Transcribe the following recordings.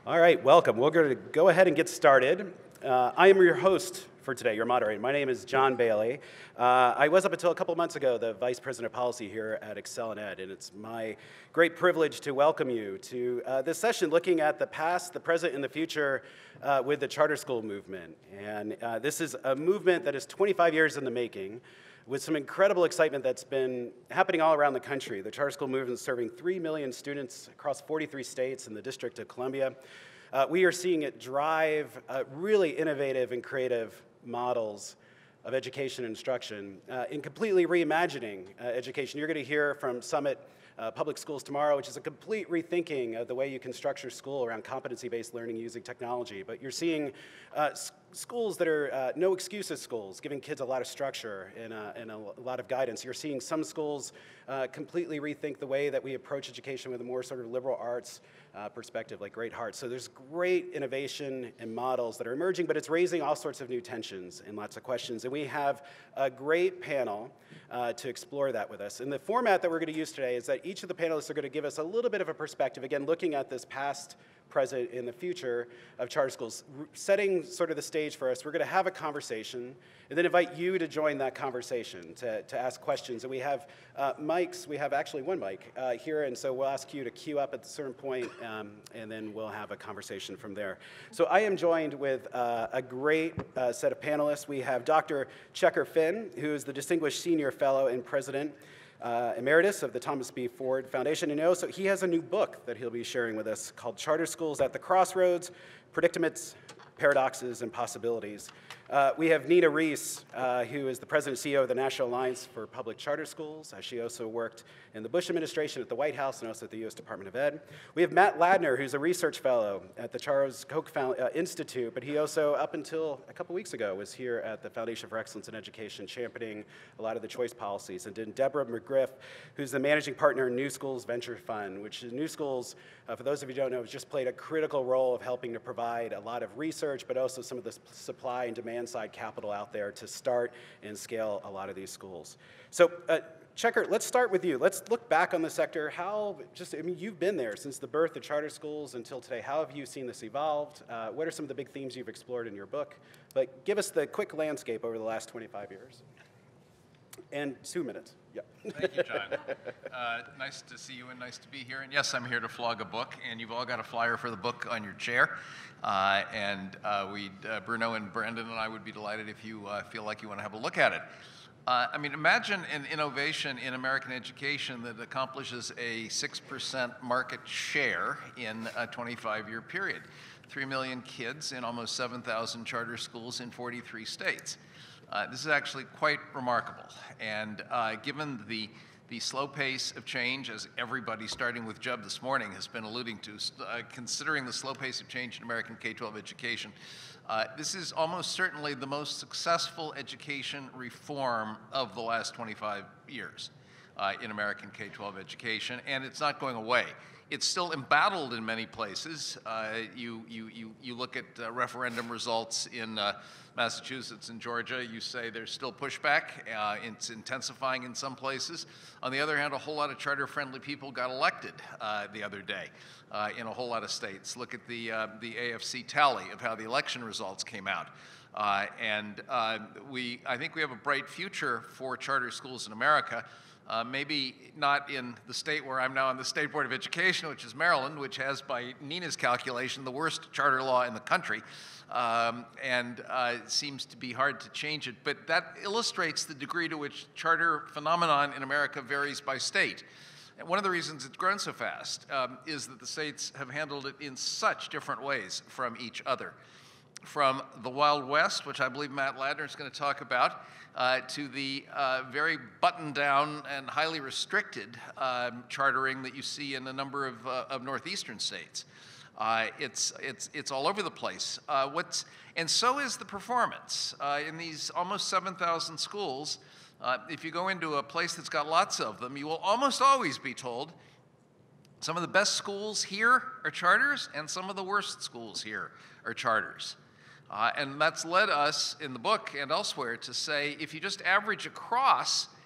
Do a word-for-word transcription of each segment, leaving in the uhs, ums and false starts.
All right, welcome. We're going to go ahead and get started. Uh, I am your host for today, your moderator. My name is John Bailey. Uh, I was up until a couple months ago the Vice President of Policy here at ExcelinEd, and it's my great privilege to welcome you to uh, this session looking at the past, the present, and the future uh, with the charter school movement. And uh, this is a movement that is twenty-five years in the making, with some incredible excitement that's been happening all around the country. The charter school movement is serving three million students across forty-three states in the District of Columbia. Uh, we are seeing it drive uh, really innovative and creative models of education and instruction uh, in completely reimagining uh, education. You're going to hear from Summit uh, Public Schools tomorrow, which is a complete rethinking of the way you can structure school around competency-based learning using technology. But you're seeing uh, schools that are uh, no excuses schools, giving kids a lot of structure and, uh, and a, a lot of guidance. You're seeing some schools uh, completely rethink the way that we approach education with a more sort of liberal arts uh, perspective, like Great Hearts. So there's great innovation and models that are emerging, but it's raising all sorts of new tensions and lots of questions. And we have a great panel uh, to explore that with us. And the format that we're going to use today is that each of the panelists are going to give us a little bit of a perspective, again, looking at this past, present, and the future of charter schools. Setting sort of the stage for us, we're going to have a conversation and then invite you to join that conversation, to, to ask questions. And we have uh, mics, we have actually one mic uh, here, and so we'll ask you to queue up at a certain point, um, and then we'll have a conversation from there. So I am joined with uh, a great uh, set of panelists. We have Doctor Checker Finn, who is the Distinguished Senior Fellow and President Uh, Emeritus of the Thomas B. Ford Foundation. And also, he has a new book that he'll be sharing with us called Charter Schools at the Crossroads, Predicaments, Paradoxes, and Possibilities. Uh, we have Nina Reese, uh, who is the President and C E O of the National Alliance for Public Charter Schools. Uh, she also worked in the Bush administration at the White House and also at the U S Department of Ed. We have Matt Ladner, who's a research fellow at the Charles Koch Found, uh, Institute, but he also, up until a couple weeks ago, was here at the Foundation for Excellence in Education, championing a lot of the choice policies. And then Deborah McGriff, who's the managing partner in New Schools Venture Fund, which is New Schools, uh, for those of you who don't know, has just played a critical role of helping to provide a lot of research, but also some of the supply and demand side capital out there to start and scale a lot of these schools. So, uh, Checker, let's start with you. Let's look back on the sector. How, just, I mean, you've been there since the birth of charter schools until today. How have you seen this evolved? Uh, what are some of the big themes you've explored in your book? But give us the quick landscape over the last twenty-five years. And two minutes. Yeah. Thank you, John. Uh, nice to see you and nice to be here. And yes, I'm here to flog a book, and you've all got a flyer for the book on your chair. Uh, and uh, we, uh, Bruno and Brandon and I would be delighted if you uh, feel like you want to have a look at it. Uh, I mean, imagine an innovation in American education that accomplishes a six percent market share in a twenty-five year period. Three million kids in almost seven thousand charter schools in forty-three states. Uh, this is actually quite remarkable, and uh, given the, the slow pace of change, as everybody starting with Jeb this morning has been alluding to, uh, considering the slow pace of change in American K twelve education, uh, this is almost certainly the most successful education reform of the last twenty-five years uh, in American K twelve education, and it's not going away. It's still embattled in many places. Uh, you, you, you, you look at uh, referendum results in uh, Massachusetts and Georgia, you say there's still pushback. Uh, it's intensifying in some places. On the other hand, a whole lot of charter-friendly people got elected uh, the other day uh, in a whole lot of states. Look at the, uh, the A F C tally of how the election results came out. Uh, and uh, we, I think we have a bright future for charter schools in America. Uh, maybe not in the state where I'm now on the State Board of Education, which is Maryland, which has, by Nina's calculation, the worst charter law in the country, um, and uh, it seems to be hard to change it. But that illustrates the degree to which charter phenomenon in America varies by state. And one of the reasons it's grown so fast um, is that the states have handled it in such different ways from each other. From the Wild West, which I believe Matt Ladner is going to talk about, uh, to the uh, very buttoned down and highly restricted um, chartering that you see in a number of, uh, of northeastern states. Uh, it's, it's, it's all over the place. Uh, what's, and so is the performance. Uh, in these almost seven thousand schools, uh, if you go into a place that's got lots of them, you will almost always be told some of the best schools here are charters and some of the worst schools here are charters. Uh, and that's led us in the book and elsewhere to say if you just average across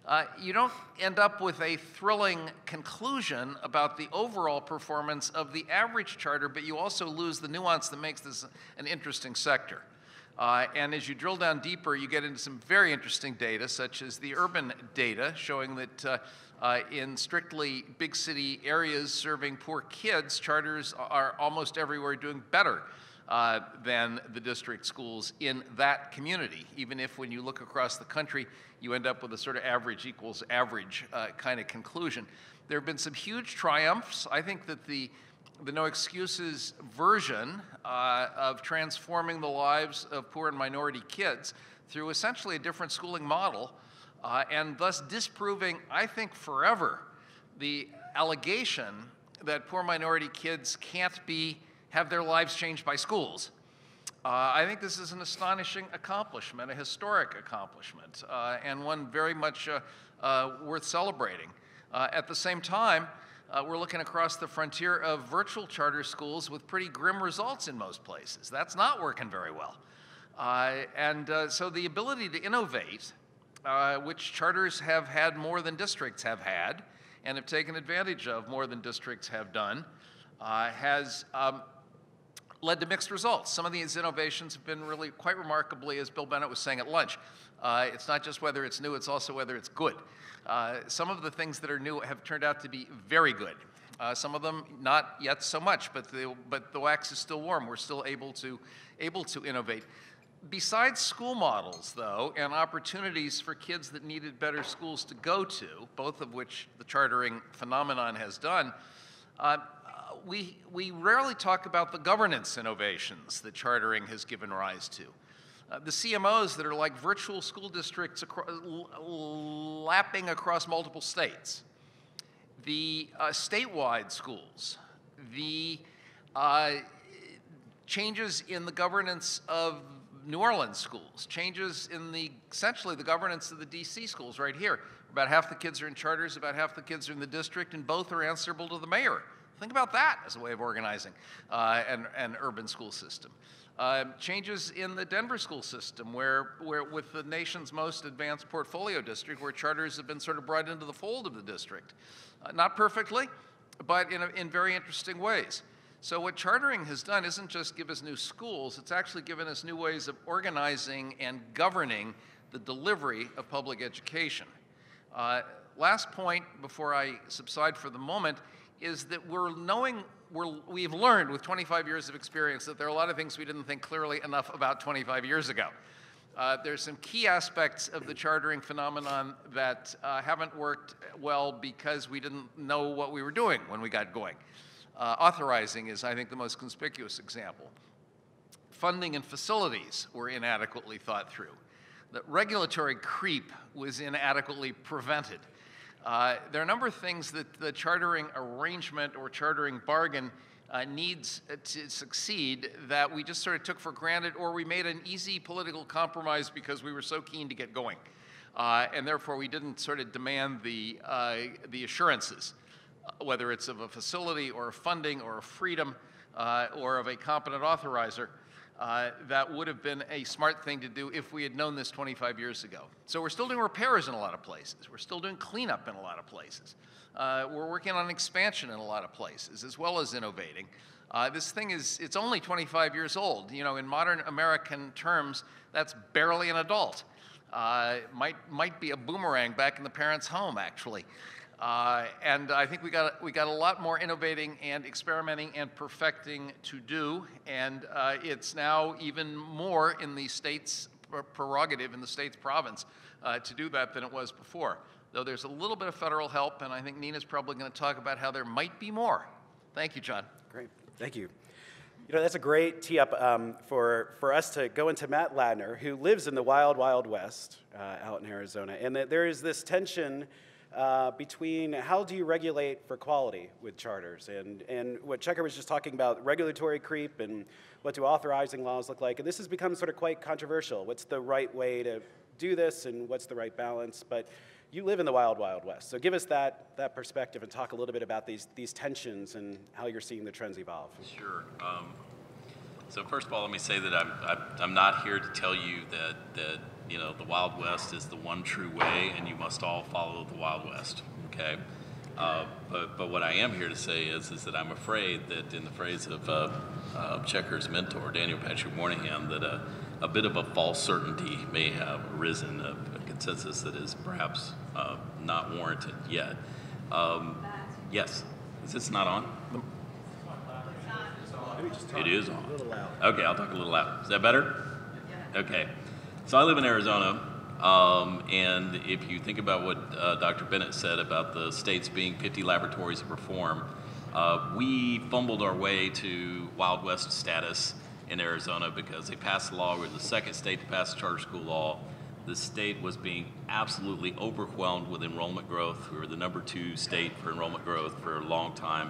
uh, you don't end up with a thrilling conclusion about the overall performance of the average charter, but you also lose the nuance that makes this an interesting sector. Uh, and as you drill down deeper, you get into some very interesting data, such as the urban data, showing that uh, uh, in strictly big city areas serving poor kids, charters are almost everywhere doing better uh, than the district schools in that community, even if when you look across the country, you end up with a sort of average equals average uh, kind of conclusion. There have been some huge triumphs. I think that the The no excuses version uh, of transforming the lives of poor and minority kids through essentially a different schooling model, uh, and thus disproving, I think, forever the allegation that poor minority kids can't be have their lives changed by schools. Uh, I think this is an astonishing accomplishment, a historic accomplishment, uh, and one very much uh, uh, worth celebrating. Uh, at the same time, Uh, we're looking across the frontier of virtual charter schools with pretty grim results in most places. That's not working very well. Uh, and uh, so the ability to innovate, uh, which charters have had more than districts have had and have taken advantage of more than districts have done, uh, has um, led to mixed results. Some of these innovations have been really quite remarkably, as Bill Bennett was saying at lunch, uh, it's not just whether it's new, it's also whether it's good. Uh, some of the things that are new have turned out to be very good. Uh, some of them not yet so much, but the, but the wax is still warm. We're still able to, able to innovate. Besides school models, though, and opportunities for kids that needed better schools to go to, both of which the chartering phenomenon has done, uh, we, we rarely talk about the governance innovations that chartering has given rise to. Uh, the C M Os that are like virtual school districts lapping across multiple states, the uh, statewide schools, the uh, changes in the governance of New Orleans schools, changes in the, essentially the governance of the D C schools right here. About half the kids are in charters, about half the kids are in the district, and both are answerable to the mayor. Think about that as a way of organizing uh, an, an urban school system. Uh, changes in the Denver school system, where, where with the nation's most advanced portfolio district, where charters have been sort of brought into the fold of the district. Uh, not perfectly, but in, a, in very interesting ways. So what chartering has done isn't just give us new schools, it's actually given us new ways of organizing and governing the delivery of public education. Uh, last point before I subside for the moment is that we're knowing We're, we've learned with twenty-five years of experience that there are a lot of things we didn't think clearly enough about twenty-five years ago. Uh, there's some key aspects of the chartering phenomenon that uh, haven't worked well because we didn't know what we were doing when we got going. Uh, authorizing is, I think, the most conspicuous example. Funding and facilities were inadequately thought through. The regulatory creep was inadequately prevented. Uh, there are a number of things that the chartering arrangement or chartering bargain uh, needs to succeed that we just sort of took for granted, or we made an easy political compromise because we were so keen to get going. Uh, and therefore we didn't sort of demand the, uh, the assurances, whether it's of a facility or a funding or a freedom uh, or of a competent authorizer. Uh, that would have been a smart thing to do if we had known this twenty-five years ago. So we're still doing repairs in a lot of places. We're still doing cleanup in a lot of places. Uh, we're working on expansion in a lot of places, as well as innovating. Uh, this thing is, it's only twenty-five years old. You know, in modern American terms, that's barely an adult. Uh, might, might be a boomerang back in the parents' home, actually. Uh, and I think we got, we got a lot more innovating and experimenting and perfecting to do, and uh, it's now even more in the state's prerogative, in the state's province, uh, to do that than it was before. Though there's a little bit of federal help, and I think Nina's probably going to talk about how there might be more. Thank you, John. Great, thank you. You know, that's a great tee up um, for, for us to go into Matt Ladner, who lives in the wild, wild west uh, out in Arizona, and that there is this tension Uh, between how do you regulate for quality with charters, and, and what Checker was just talking about, regulatory creep, and what do authorizing laws look like, and this has become sort of quite controversial. What's the right way to do this, and what's the right balance? But you live in the wild, wild west, so give us that, that perspective and talk a little bit about these, these tensions and how you're seeing the trends evolve. Sure. Um, So first of all, let me say that I'm, I'm, I'm not here to tell you that, that, you know, the Wild West is the one true way and you must all follow the Wild West, okay? Uh, but, but what I am here to say is, is that I'm afraid that, in the phrase of uh, uh, Checker's mentor, Daniel Patrick Moynihan, that a, a bit of a false certainty may have arisen, a, a consensus that is perhaps uh, not warranted yet. Um, yes, is this not on? It is on. Okay, I'll talk a little loud. Is that better? Okay. So I live in Arizona. Um, and if you think about what uh, Doctor Bennett said about the states being fifty laboratories of reform, uh, we fumbled our way to Wild West status in Arizona because they passed a law. We were the second state to pass a charter school law. The state was being absolutely overwhelmed with enrollment growth. We were the number two state for enrollment growth for a long time.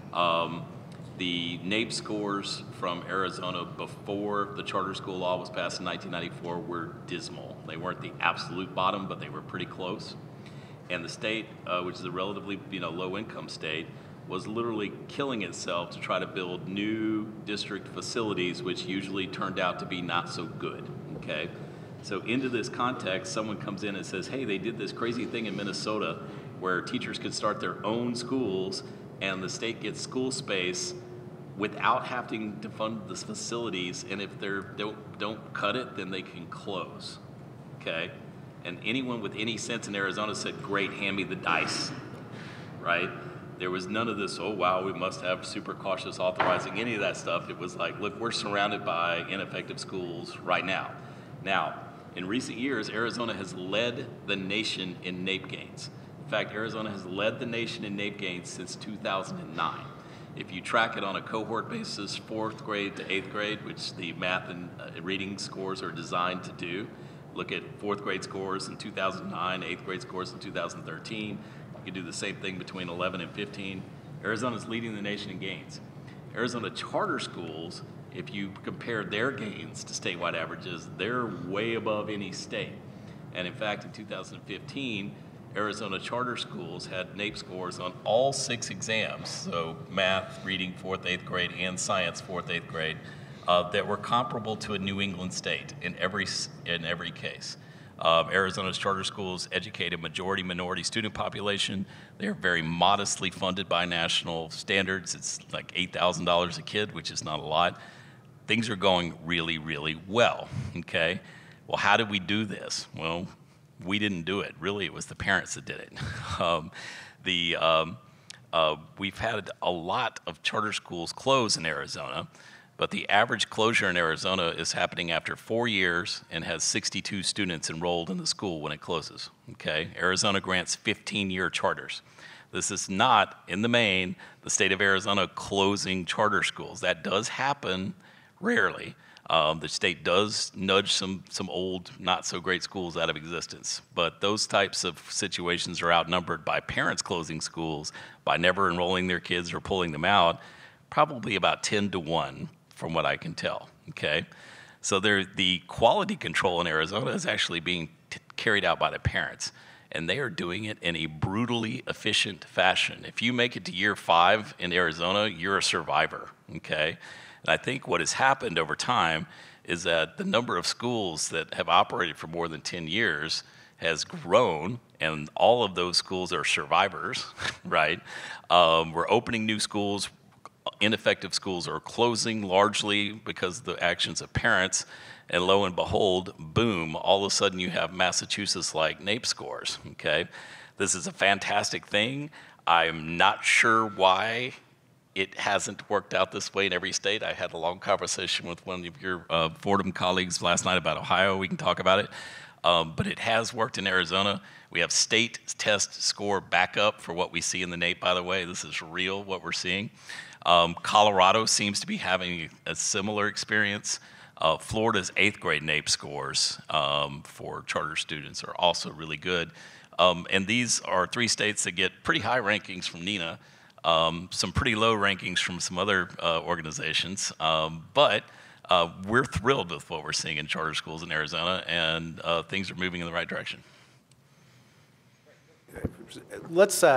Um, The NAEP scores from Arizona before the charter school law was passed in nineteen ninety-four were dismal. They weren't the absolute bottom, but they were pretty close. And the state, uh, which is a relatively you know, low-income state, was literally killing itself to try to build new district facilities, which usually turned out to be not so good, okay? So into this context, someone comes in and says, hey, they did this crazy thing in Minnesota where teachers could start their own schools and the state gets school space without having to fund the facilities, and if they don't don't cut it, then they can close, okay? And anyone with any sense in Arizona said, great, hand me the dice, right? There was none of this, oh wow, we must have super cautious authorizing, any of that stuff. It was like, look, we're surrounded by ineffective schools right now. Now, in recent years, Arizona has led the nation in NAEP gains. In fact, Arizona has led the nation in NAEP gains since two thousand nine. If you track it on a cohort basis, fourth grade to eighth grade, which the math and uh, reading scores are designed to do, look at fourth grade scores in two thousand nine, eighth grade scores in two thousand thirteen. You can do the same thing between eleven and fifteen. Arizona's leading the nation in gains. Arizona charter schools, if you compare their gains to statewide averages, they're way above any state. And in fact, in two thousand fifteen, Arizona charter schools had NAEP scores on all six exams, so math, reading, fourth, eighth grade, and science, fourth, eighth grade, uh, that were comparable to a New England state in every, in every case. Uh, Arizona's charter schools educate a majority minority student population. They're very modestly funded by national standards. It's like eight thousand dollars a kid, which is not a lot. Things are going really, really well, okay? Well, how did we do this? Well, we didn't do it. Really, it was the parents that did it. um, the, um, uh, we've had a lot of charter schools close in Arizona, but the average closure in Arizona is happening after four years and has sixty-two students enrolled in the school when it closes, okay? Arizona grants fifteen-year charters. This is not, in the main, the state of Arizona closing charter schools. That does happen rarely. Um, the state does nudge some, some old, not so great schools out of existence, but those types of situations are outnumbered by parents closing schools, by never enrolling their kids or pulling them out, probably about ten to one from what I can tell, okay? So there, the quality control in Arizona is actually being t carried out by the parents, and they are doing it in a brutally efficient fashion. If you make it to year five in Arizona, you're a survivor, okay? And I think what has happened over time is that the number of schools that have operated for more than ten years has grown, and all of those schools are survivors, right? Um, we're opening new schools. Ineffective schools are closing largely because of the actions of parents, and lo and behold, boom, all of a sudden you have Massachusetts-like NAEP scores, okay? This is a fantastic thing. I'm not sure why it hasn't worked out this way in every state. I had a long conversation with one of your uh, Fordham colleagues last night about Ohio. We can talk about it. Um, but it has worked in Arizona. We have state test score backup for what we see in the NAEP, by the way. This is real, what we're seeing. Um, Colorado seems to be having a similar experience. Uh, Florida's eighth grade NAEP scores um, for charter students are also really good. Um, and these are three states that get pretty high rankings from NENA. Um, some pretty low rankings from some other uh, organizations, um, but uh, we're thrilled with what we're seeing in charter schools in Arizona, and uh, things are moving in the right direction. Let's uh,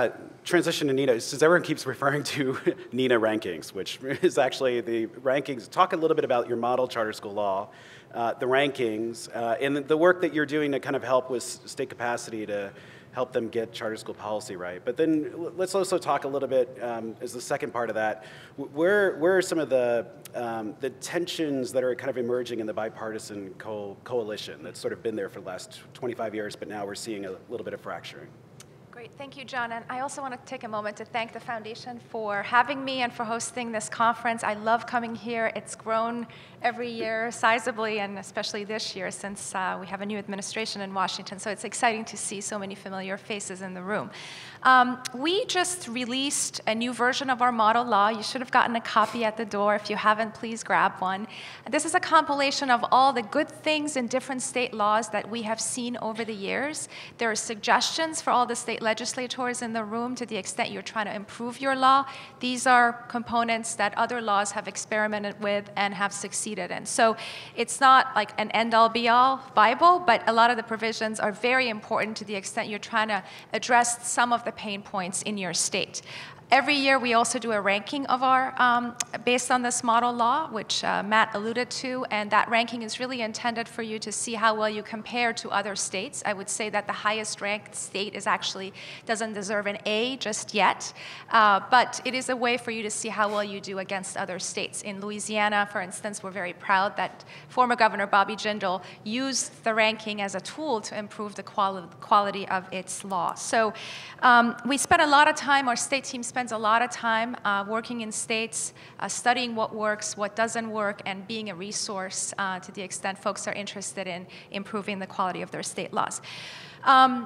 transition to NINA, since everyone keeps referring to NINA rankings, which is actually the rankings. Talk a little bit about your model charter school law, uh, the rankings, uh, and the work that you're doing to kind of help with state capacity to help them get charter school policy right. But then let's also talk a little bit, um, as the second part of that, where, where are some of the, um, the tensions that are kind of emerging in the bipartisan co coalition that's sort of been there for the last twenty-five years, but now we're seeing a little bit of fracturing? Great, thank you, John. And I also want to take a moment to thank the Foundation for having me and for hosting this conference. I love coming here. It's grown every year sizably, and especially this year since uh, we have a new administration in Washington. So it's exciting to see so many familiar faces in the room. Um, we just released a new version of our model law. You should have gotten a copy at the door. If you haven't, please grab one. This is a compilation of all the good things in different state laws that we have seen over the years. There are suggestions for all the state legislators in the room to the extent you're trying to improve your law. These are components that other laws have experimented with and have succeeded in. So it's not like an end-all be-all Bible, but a lot of the provisions are very important to the extent you're trying to address some of the pain points in your state. Every year, we also do a ranking of our, um, based on this model law, which uh, Matt alluded to, and that ranking is really intended for you to see how well you compare to other states. I would say that the highest ranked state is actually, doesn't deserve an A just yet, uh, but it is a way for you to see how well you do against other states. In Louisiana, for instance, we're very proud that former Governor Bobby Jindal used the ranking as a tool to improve the quali quality of its law. So um, we spent a lot of time, our state team spent spends a lot of time uh, working in states, uh, studying what works, what doesn't work, and being a resource uh, to the extent folks are interested in improving the quality of their state laws. Um,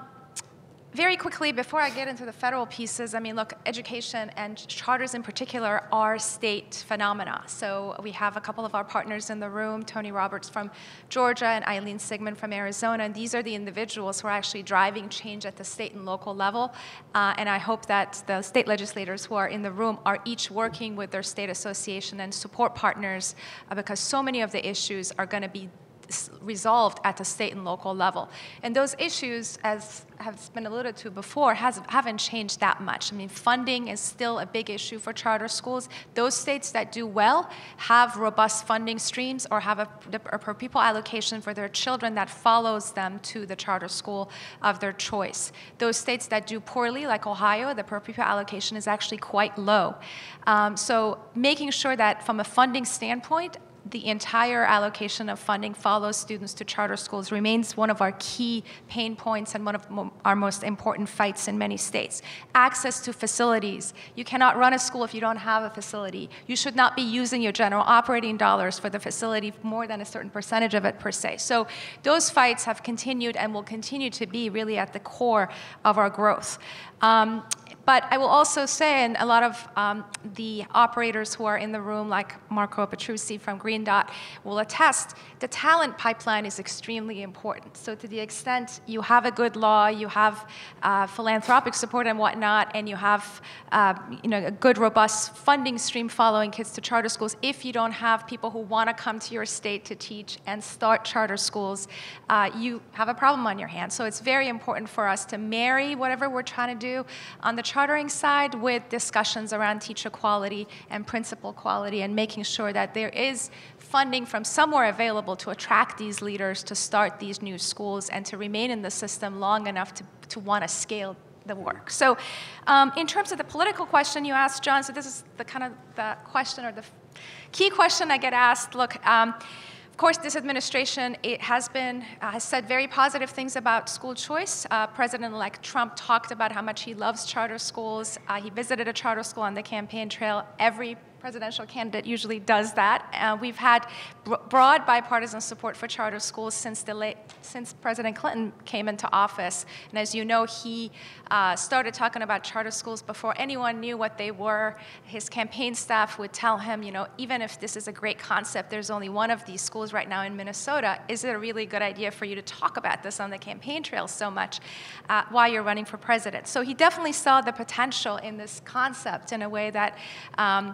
Very quickly, before I get into the federal pieces, I mean, look, education and charters in particular are state phenomena. So we have a couple of our partners in the room, Tony Roberts from Georgia and Eileen Sigmund from Arizona, and these are the individuals who are actually driving change at the state and local level. Uh, and I hope that the state legislators who are in the room are each working with their state association and support partners, uh, because so many of the issues are going to be resolved at the state and local level. And those issues, as has been alluded to before, has, haven't changed that much. I mean, funding is still a big issue for charter schools. Those states that do well have robust funding streams or have a, a per pupil allocation for their children that follows them to the charter school of their choice. Those states that do poorly, like Ohio, the per pupil allocation is actually quite low. Um, so making sure that from a funding standpoint, the entire allocation of funding follows students to charter schools remains one of our key pain points and one of our most important fights in many states. Access to facilities. You cannot run a school if you don't have a facility. You should not be using your general operating dollars for the facility more than a certain percentage of it per se. So those fights have continued and will continue to be really at the core of our growth. Um, But I will also say, and a lot of um, the operators who are in the room, like Marco Petrucci from Green Dot, will attest, the talent pipeline is extremely important. So to the extent you have a good law, you have uh, philanthropic support and whatnot, and you have uh, you know, a good, robust funding stream following kids to charter schools, if you don't have people who want to come to your state to teach and start charter schools, uh, you have a problem on your hands. So it's very important for us to marry whatever we're trying to do on the chartering side with discussions around teacher quality and principal quality and making sure that there is funding from somewhere available to attract these leaders to start these new schools and to remain in the system long enough to, to want to scale the work. So um, in terms of the political question you asked, John, so this is the kind of the question or the key question I get asked. Look, um, of course, this administration, it has been, uh, has said very positive things about school choice. Uh, President-elect Trump talked about how much he loves charter schools. Uh, he visited a charter school on the campaign trail. Every presidential candidate usually does that. Uh, we've had bro broad bipartisan support for charter schools since the late, since President Clinton came into office. And as you know, he uh, started talking about charter schools before anyone knew what they were. His campaign staff would tell him, you know, even if this is a great concept, there's only one of these schools right now in Minnesota. Is it a really good idea for you to talk about this on the campaign trail so much uh, while you're running for president? So he definitely saw the potential in this concept in a way that um,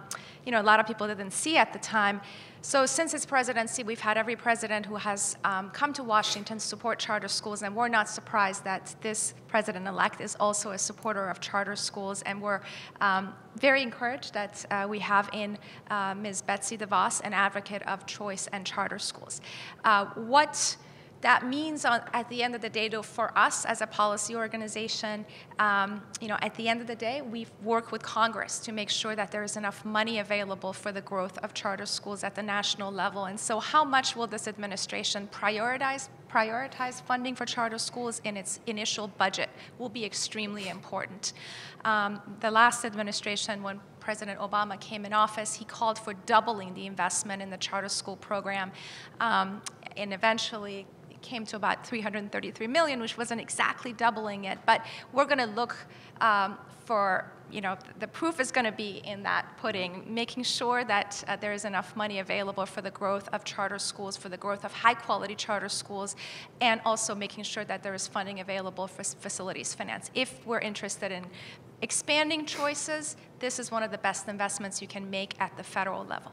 you know, a lot of people didn't see at the time. So since its presidency, we've had every president who has um, come to Washington to support charter schools, and we're not surprised that this president-elect is also a supporter of charter schools, and we're um, very encouraged that uh, we have in uh, Miz Betsy DeVos, an advocate of choice and charter schools. Uh, what that means on, at the end of the day, though, for us as a policy organization, um, you know, at the end of the day, we work with Congress to make sure that there is enough money available for the growth of charter schools at the national level. And so how much will this administration prioritize, prioritize funding for charter schools in its initial budget will be extremely important. Um, the last administration, when President Obama came in office, he called for doubling the investment in the charter school program, um, and eventually came to about three hundred thirty-three million, which wasn't exactly doubling it, but we're going to look um, for, you know, the proof is going to be in that pudding, making sure that uh, there is enough money available for the growth of charter schools, for the growth of high-quality charter schools, and also making sure that there is funding available for facilities finance. If we're interested in expanding choices, this is one of the best investments you can make at the federal level.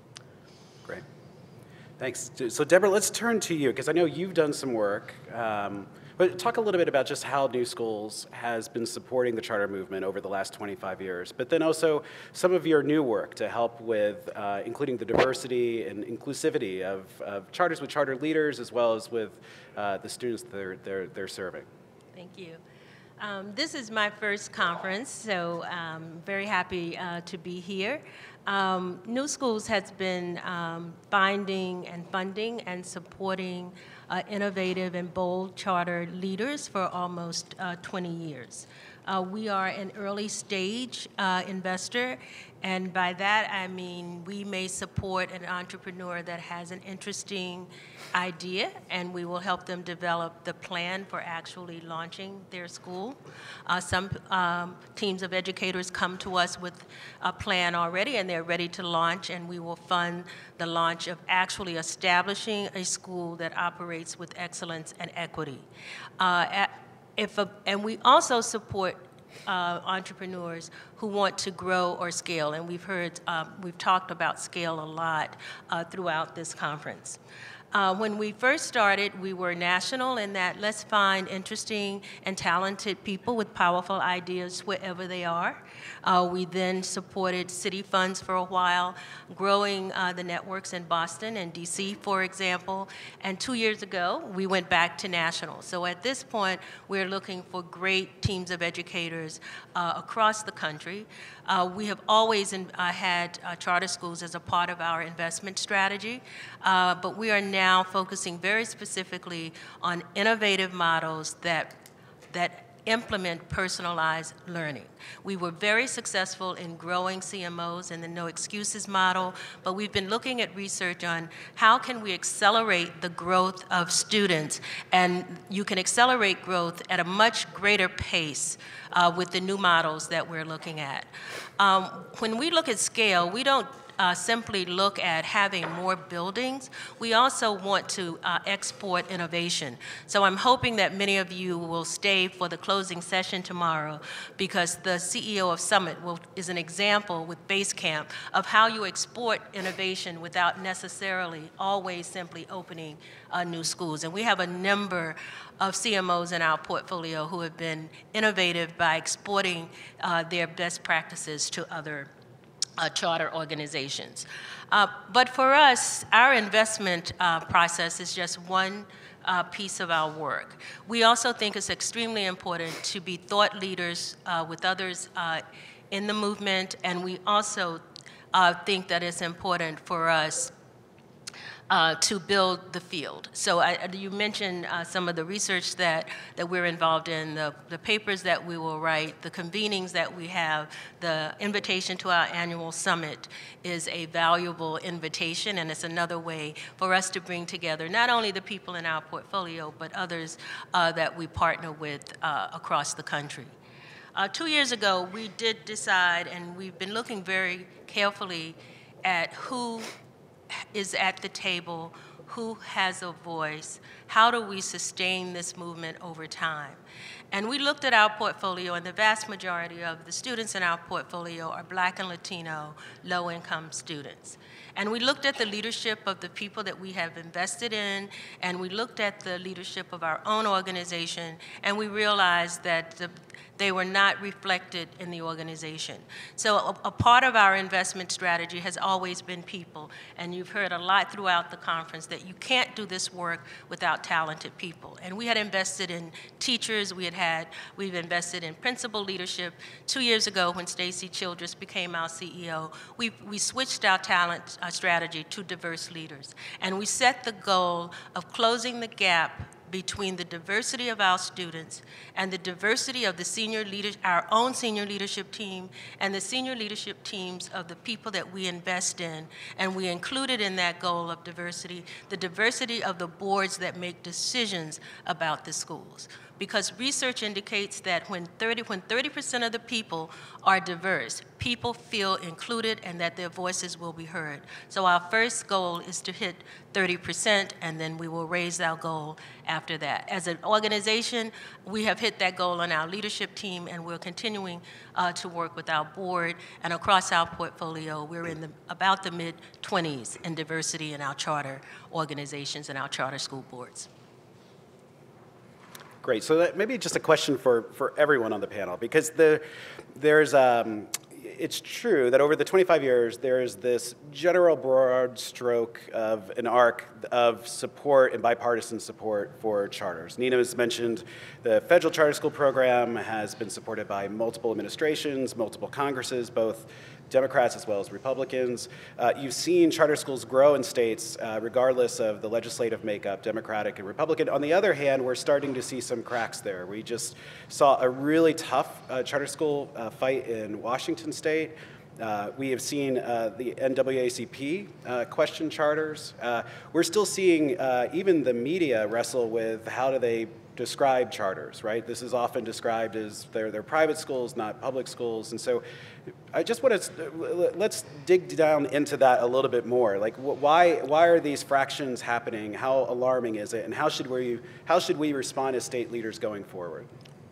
Great. Thanks. So Deborah, let's turn to you, because I know you've done some work. Um, but talk a little bit about just how New Schools has been supporting the charter movement over the last twenty-five years, but then also some of your new work to help with uh, including the diversity and inclusivity of, of charters with charter leaders, as well as with uh, the students that they're, they're, they're serving. Thank you. Um, this is my first conference, so I'm very happy uh, to be here. Um, New Schools has been um, finding and funding and supporting uh, innovative and bold charter leaders for almost uh, twenty years. Uh, we are an early stage uh, investor, and by that I mean we may support an entrepreneur that has an interesting idea, and we will help them develop the plan for actually launching their school. Uh, some um, teams of educators come to us with a plan already, and they're ready to launch, and we will fund the launch of actually establishing a school that operates with excellence and equity. Uh, at, If a, and we also support uh, entrepreneurs who want to grow or scale, and we've heard, uh, we've talked about scale a lot uh, throughout this conference. Uh, when we first started, we were national in that let's find interesting and talented people with powerful ideas wherever they are. Uh, we then supported city funds for a while, growing uh, the networks in Boston and D C, for example. And two years ago, we went back to national. So at this point, we're looking for great teams of educators uh, across the country. Uh, we have always in, uh, had uh, charter schools as a part of our investment strategy, uh, but we are now focusing very specifically on innovative models that, that implement personalized learning. We were very successful in growing C M Os and the no excuses model, but we've been looking at research on how can we accelerate the growth of students, and you can accelerate growth at a much greater pace uh, with the new models that we're looking at. Um, when we look at scale, we don't Uh, simply look at having more buildings. We also want to uh, export innovation. So I'm hoping that many of you will stay for the closing session tomorrow, because the C E O of Summit will, is an example with Basecamp of how you export innovation without necessarily always simply opening uh, new schools. And we have a number of C M Os in our portfolio who have been innovative by exporting uh, their best practices to other Uh, charter organizations. Uh, but for us, our investment uh, process is just one uh, piece of our work. We also think it's extremely important to be thought leaders uh, with others uh, in the movement, and we also uh, think that it's important for us Uh, to build the field. So I, you mentioned uh, some of the research that, that we're involved in, the, the papers that we will write, the convenings that we have. The invitation to our annual summit is a valuable invitation, and it's another way for us to bring together not only the people in our portfolio, but others uh, that we partner with uh, across the country. Uh, two years ago, we did decide, and we've been looking very carefully at who is at the table, who has a voice, how do we sustain this movement over time? And we looked at our portfolio, and the vast majority of the students in our portfolio are Black and Latino low-income students. And we looked at the leadership of the people that we have invested in, and we looked at the leadership of our own organization, and we realized that the, they were not reflected in the organization. So a, a part of our investment strategy has always been people, and you've heard a lot throughout the conference that you can't do this work without talented people. And we had invested in teachers, we had had, we've invested in principal leadership. Two years ago, when Stacy Childress became our C E O, we, we switched our talent uh, strategy to diverse leaders. And we set the goal of closing the gap between the diversity of our students and the diversity of the senior leaders, our own senior leadership team, and the senior leadership teams of the people that we invest in. And we included in that goal of diversity, the diversity of the boards that make decisions about the schools. Because research indicates that when thirty, when thirty percent of the people are diverse, people feel included and that their voices will be heard. So our first goal is to hit thirty percent, and then we will raise our goal after that. As an organization, we have hit that goal on our leadership team, and we're continuing uh, to work with our board. And across our portfolio, we're in the, about the mid twenties in diversity in our charter organizations and our charter school boards. Great. So that maybe just a question for, for everyone on the panel, because the, there's, um, it's true that over the twenty-five years, there's this general broad stroke of an arc of support and bipartisan support for charters. Nina has mentioned the federal charter school program has been supported by multiple administrations, multiple Congresses, both Democrats as well as Republicans. Uh, you've seen charter schools grow in states uh, regardless of the legislative makeup, Democratic and Republican. On the other hand, we're starting to see some cracks there. We just saw a really tough uh, charter school uh, fight in Washington State. Uh, we have seen uh, the N double A C P uh, question charters. Uh, we're still seeing uh, even the media wrestle with how do they describe charters, right? This is often described as they're, they're private schools, not public schools. And so I just want to, let's dig down into that a little bit more. Like why, why are these fractions happening? How alarming is it? And how should we, how should we respond as state leaders going forward?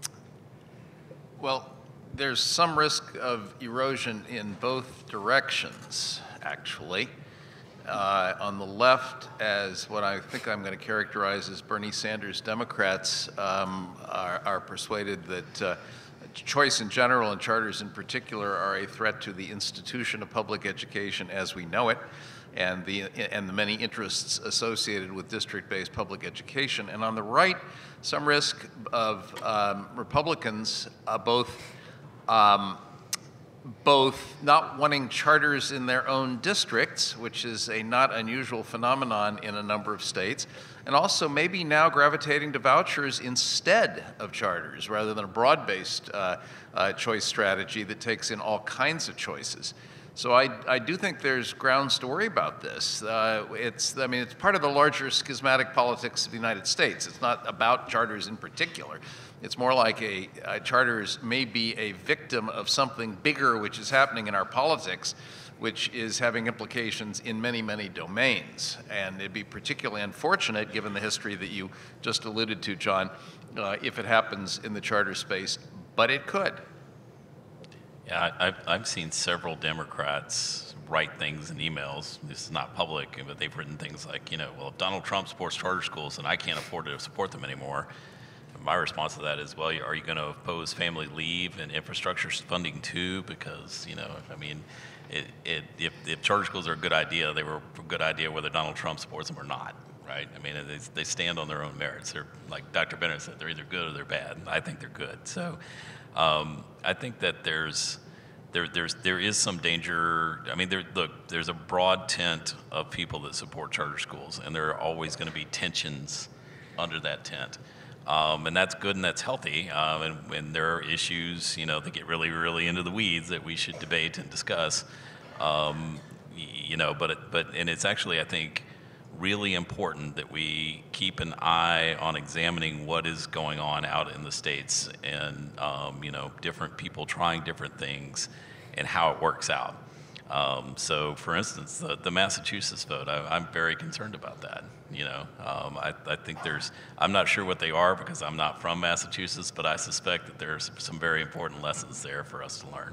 Well, there's some risk of erosion in both directions, actually. Uh, on the left, as what I think I'm going to characterize as Bernie Sanders Democrats um, are, are persuaded that uh, choice in general and charters in particular are a threat to the institution of public education as we know it, and the, and the many interests associated with district-based public education. And on the right, some risk of um, Republicans uh, both um, both not wanting charters in their own districts, which is a not unusual phenomenon in a number of states, and also maybe now gravitating to vouchers instead of charters, rather than a broad-based uh, uh, choice strategy that takes in all kinds of choices. So I, I do think there's grounds to worry about this. Uh, it's, I mean, it's part of the larger schismatic politics of the United States. It's not about charters in particular. It's more like a, a charters may be a victim of something bigger which is happening in our politics, which is having implications in many, many domains. And it'd be particularly unfortunate, given the history that you just alluded to, John, uh, if it happens in the charter space, but it could. Yeah, I've, I've seen several Democrats write things in emails. This is not public, but they've written things like, you know, well, if Donald Trump supports charter schools, then I can't afford to support them anymore. My response to that is, well, are you going to oppose family leave and infrastructure funding too? Because, you know, I mean, it, it, if, if charter schools are a good idea, they were a good idea whether Donald Trump supports them or not, right? I mean, they, they stand on their own merits. They're, like Doctor Bennett said, they're either good or they're bad. I think they're good. So um, I think that there's, there, there's, there is some danger. I mean, there, look, there's a broad tent of people that support charter schools, and there are always going to be tensions under that tent. Um, and that's good and that's healthy. Um, and when there are issues, you know, that get really, really into the weeds that we should debate and discuss, um, you know, but, it, but, and it's actually, I think, really important that we keep an eye on examining what is going on out in the states and, um, you know, different people trying different things and how it works out. Um, so, for instance, the, the Massachusetts vote, I, I'm very concerned about that. You know, um, I, I think there's, I'm not sure what they are because I'm not from Massachusetts, but I suspect that there's some very important lessons there for us to learn.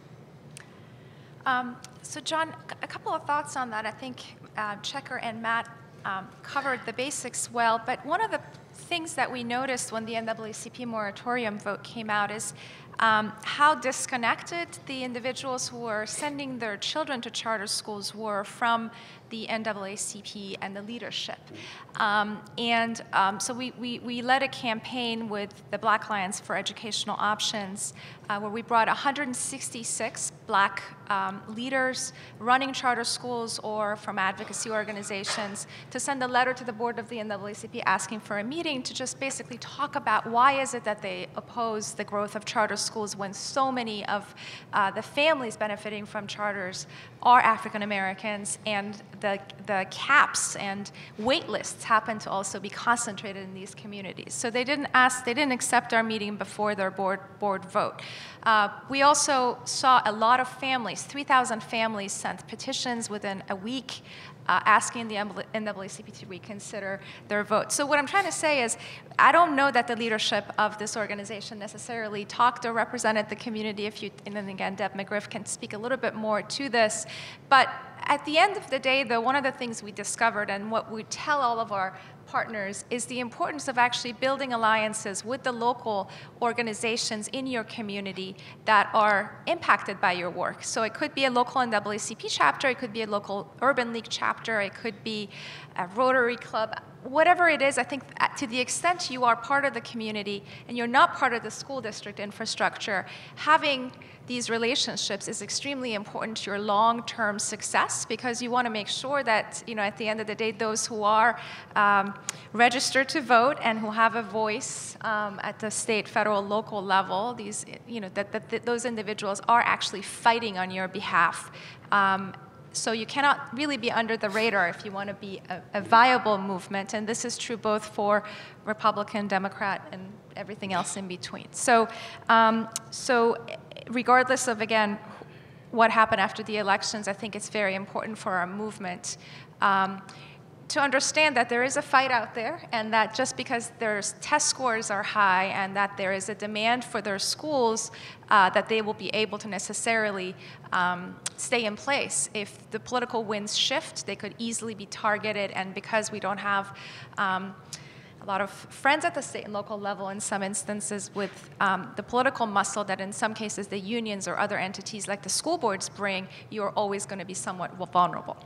Um, so, John, a couple of thoughts on that. I think uh, Checker and Matt um, covered the basics well, but one of the things that we noticed when the N double A C P moratorium vote came out is um, how disconnected the individuals who were sending their children to charter schools were from the N double A C P and the leadership. Um, and um, so we, we, we led a campaign with the Black Alliance for Educational Options uh, where we brought one hundred sixty-six black um, leaders running charter schools or from advocacy organizations to send a letter to the board of the N double A C P asking for a meeting to just basically talk about why is it that they oppose the growth of charter schools when so many of uh, the families benefiting from charters are African Americans, and the, the caps and wait lists happen to also be concentrated in these communities. So they didn't ask, they didn't accept our meeting before their board, board vote. Uh, we also saw a lot of families, three thousand families sent petitions within a week Uh, asking the N double A C P to reconsider their vote. So what I'm trying to say is, I don't know that the leadership of this organization necessarily talked or represented the community. If you, and then again, Deb McGriff can speak a little bit more to this. But at the end of the day, though, one of the things we discovered and what we tell all of our partners is the importance of actually building alliances with the local organizations in your community that are impacted by your work. So it could be a local N double A C P chapter, it could be a local Urban League chapter, it could be a Rotary Club. Whatever it is, I think to the extent you are part of the community and you're not part of the school district infrastructure, having these relationships is extremely important to your long-term success, because you want to make sure that, you know, at the end of the day, those who are um, registered to vote and who have a voice um, at the state, federal, local level, these, you know, that, that, that those individuals are actually fighting on your behalf. Um, So you cannot really be under the radar if you want to be a, a viable movement, and this is true both for Republican, Democrat, and everything else in between. So, um, so regardless of, again, what happened after the elections, I think it's very important for our movement um, to understand that there is a fight out there, and that just because their test scores are high and that there is a demand for their schools, uh, that they will be able to necessarily um, stay in place. If the political winds shift, they could easily be targeted, and because we don't have um, a lot of friends at the state and local level in some instances with um, the political muscle that in some cases the unions or other entities like the school boards bring, you're always going to be somewhat vulnerable.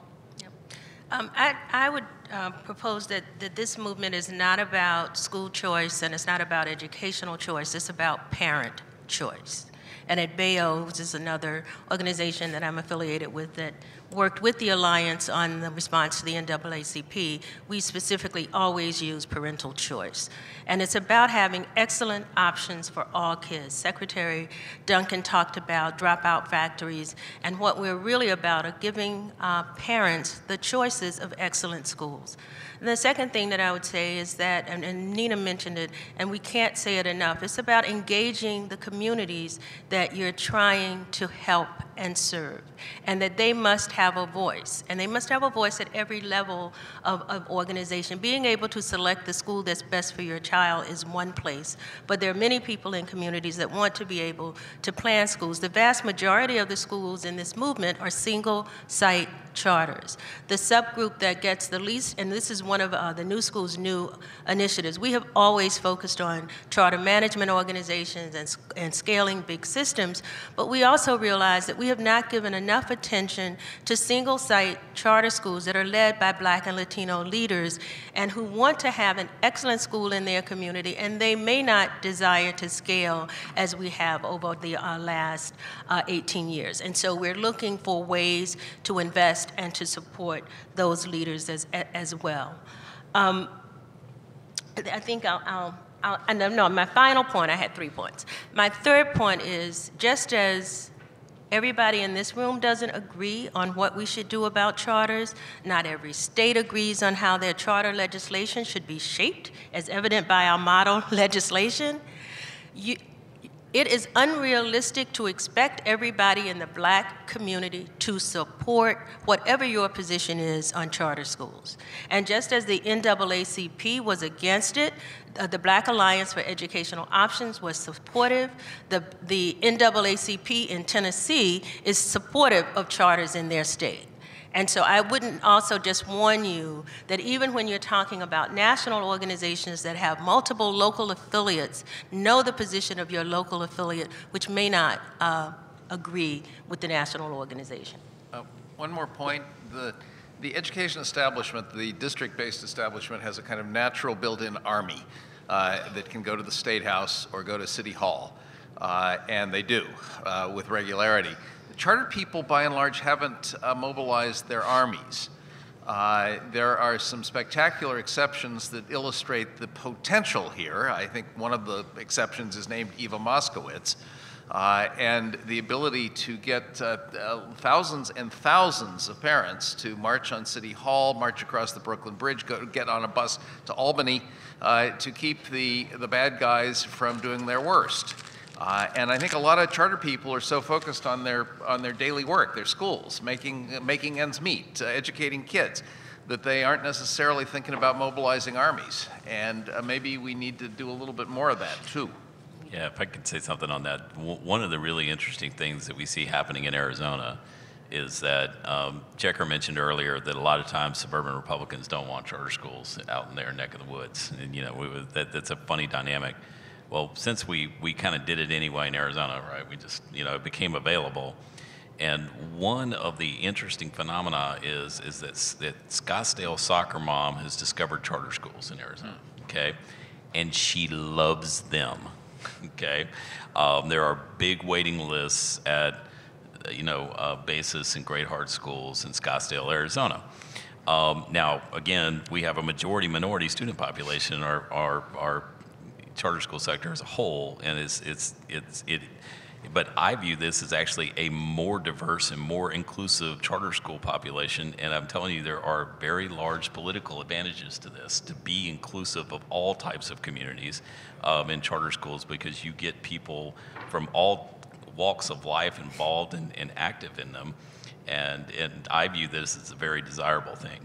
Um, I, I would uh, propose that, that this movement is not about school choice and it's not about educational choice, it's about parent choice. And at B A O, which is another organization that I'm affiliated with that worked with the Alliance on the response to the N double A C P, we specifically always use parental choice. And it's about having excellent options for all kids. Secretary Duncan talked about dropout factories, and what we're really about are giving uh, parents the choices of excellent schools. And the second thing that I would say is that, and, and Nina mentioned it, and we can't say it enough, it's about engaging the communities that you're trying to help and serve, and that they must have a voice, and they must have a voice at every level of, of organization. Being able to select the school that's best for your child is one place, but there are many people in communities that want to be able to plan schools. The vast majority of the schools in this movement are single-site charters. The subgroup that gets the least, and this is one of uh, the New School's new initiatives, we have always focused on charter management organizations and, and scaling big systems, but we also realize that we have not given enough attention to single-site charter schools that are led by Black and Latino leaders and who want to have an excellent school in their community, and they may not desire to scale as we have over the uh, last uh, eighteen years. And so we're looking for ways to invest and to support those leaders as, as well. Um, I think I'll, I'll, I'll, and no, my final point, I had three points. My third point is, just as everybody in this room doesn't agree on what we should do about charters, not every state agrees on how their charter legislation should be shaped, as evident by our model legislation. You, It is unrealistic to expect everybody in the black community to support whatever your position is on charter schools. And just as the N double A C P was against it, uh, the Black Alliance for Educational Options was supportive. The, the N double A C P in Tennessee is supportive of charters in their state. And so I wouldn't also just warn you that even when you're talking about national organizations that have multiple local affiliates, know the position of your local affiliate, which may not uh, agree with the national organization. Uh, one more point. The, the education establishment, the district-based establishment, has a kind of natural built-in army uh, that can go to the State House or go to City Hall, uh, and they do uh, with regularity. Charter people, by and large, haven't uh, mobilized their armies. Uh, there are some spectacular exceptions that illustrate the potential here. I think one of the exceptions is named Eva Moskowitz, uh, and the ability to get uh, uh, thousands and thousands of parents to march on City Hall, march across the Brooklyn Bridge, go, get on a bus to Albany uh, to keep the, the bad guys from doing their worst. Uh, and I think a lot of charter people are so focused on their on their daily work, their schools, making making ends meet, uh, educating kids, that they aren't necessarily thinking about mobilizing armies. And uh, maybe we need to do a little bit more of that too. Yeah, if I could say something on that. W one of the really interesting things that we see happening in Arizona is that um, Checker mentioned earlier that a lot of times suburban Republicans don't want charter schools out in their neck of the woods, and you know we, that, that's a funny dynamic. Well, since we, we kind of did it anyway in Arizona, right, we just, you know, it became available. And one of the interesting phenomena is, is that, that Scottsdale soccer mom has discovered charter schools in Arizona, okay? And she loves them, okay? Um, there are big waiting lists at, you know, uh, Basis and Great Heart schools in Scottsdale, Arizona. Um, now, again, we have a majority-minority student population in our, our, our charter school sector as a whole, and it's it's it's it. But I view this as actually a more diverse and more inclusive charter school population, and I'm telling you, there are very large political advantages to this, to be inclusive of all types of communities um, in charter schools, because you get people from all walks of life involved and, and active in them, and and I view this as a very desirable thing.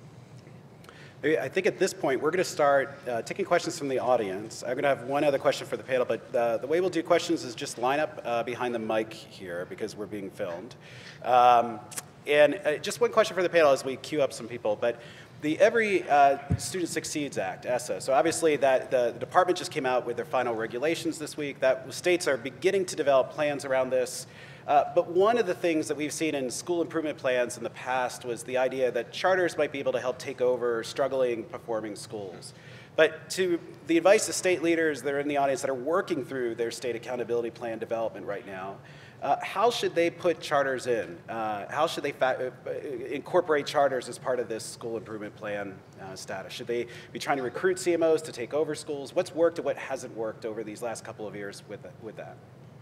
I think at this point, we're going to start uh, taking questions from the audience. I'm going to have one other question for the panel, but uh, the way we'll do questions is just line up uh, behind the mic here because we're being filmed. Um, and uh, just one question for the panel as we queue up some people. But the Every uh, Student Succeeds Act, E S S A, so obviously that the, the department just came out with their final regulations this week. That states are beginning to develop plans around this. Uh, but one of the things that we've seen in school improvement plans in the past was the idea that charters might be able to help take over struggling performing schools. But to the advice of state leaders that are in the audience that are working through their state accountability plan development right now, uh, how should they put charters in? Uh, how should they fa incorporate charters as part of this school improvement plan uh, status? Should they be trying to recruit C M Os to take over schools? What's worked and what hasn't worked over these last couple of years with, with that?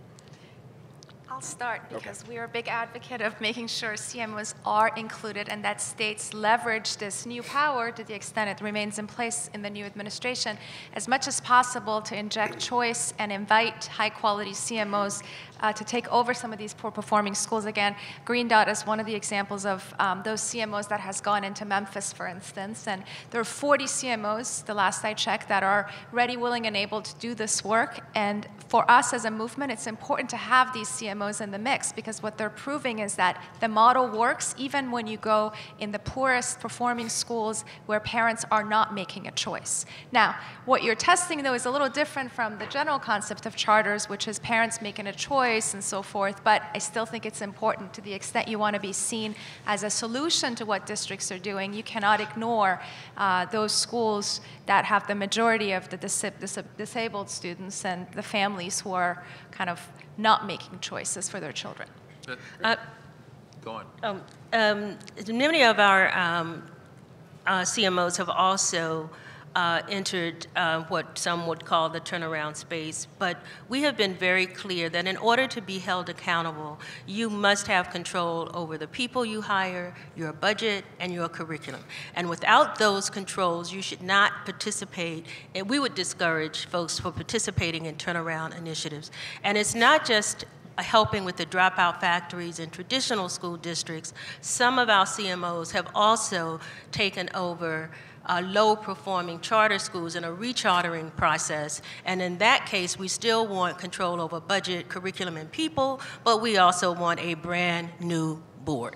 I'll start because Okay. we are a big advocate of making sure C M Os are included and that states leverage this new power to the extent it remains in place in the new administration as much as possible to inject choice and invite high-quality C M Os uh, to take over some of these poor-performing schools. Again, Green Dot is one of the examples of um, those C M Os that has gone into Memphis, for instance, and there are forty C M Os, the last I checked, that are ready, willing, and able to do this work. And for us as a movement, it's important to have these C M Os in the mix because what they're proving is that the model works even when you go in the poorest performing schools where parents are not making a choice. Now, what you're testing, though, is a little different from the general concept of charters, which is parents making a choice and so forth, but I still think it's important to the extent you want to be seen as a solution to what districts are doing. You cannot ignore uh, those schools that have the majority of the dis dis disabled students and the families who are kind of not making choices for their children. Uh, Go on. Um, um, many of our um, uh, C M Os have also uh, entered uh, what some would call the turnaround space. But we have been very clear that in order to be held accountable, you must have control over the people you hire, your budget, and your curriculum. And without those controls, you should not participate, and we would discourage folks from participating in turnaround initiatives. And it's not just helping with the dropout factories in traditional school districts. Some of our C M Os have also taken over uh, low-performing charter schools in a rechartering process. And in that case, we still want control over budget, curriculum, and people, but we also want a brand new board.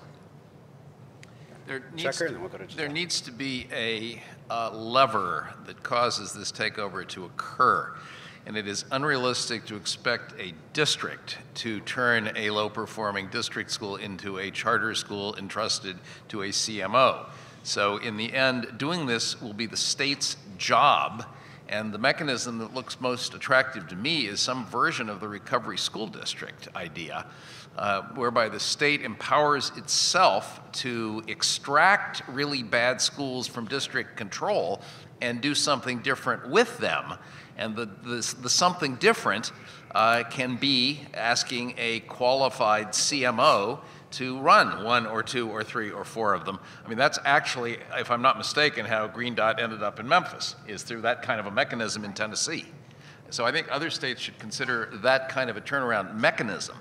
There needs, Checker, to, and then we'll go to there needs to be a uh, lever that causes this takeover to occur. And it is unrealistic to expect a district to turn a low-performing district school into a charter school entrusted to a C M O. So in the end, doing this will be the state's job, and the mechanism that looks most attractive to me is some version of the recovery school district idea, uh, whereby the state empowers itself to extract really bad schools from district control and do something different with them. And the, the, the something different uh, can be asking a qualified C M O to run one or two or three or four of them. I mean, that's actually, if I'm not mistaken, how Green Dot ended up in Memphis, is through that kind of a mechanism in Tennessee. So I think other states should consider that kind of a turnaround mechanism.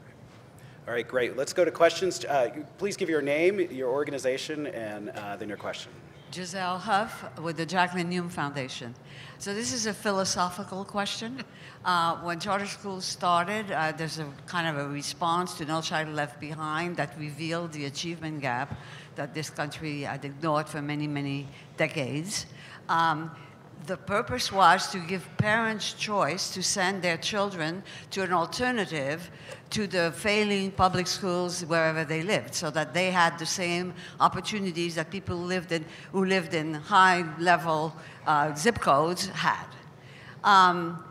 All right, great. Let's go to questions. Uh, please give your name, your organization, and uh, then your question. Giselle Huff with the Jacqueline Hume Foundation. So this is a philosophical question. Uh, when charter schools started, uh, there's a kind of a response to No Child Left Behind that revealed the achievement gap that this country had ignored for many, many decades. Um, the purpose was to give parents choice to send their children to an alternative to the failing public schools wherever they lived, so that they had the same opportunities that people lived in, who lived in high-level uh, zip codes had. Um,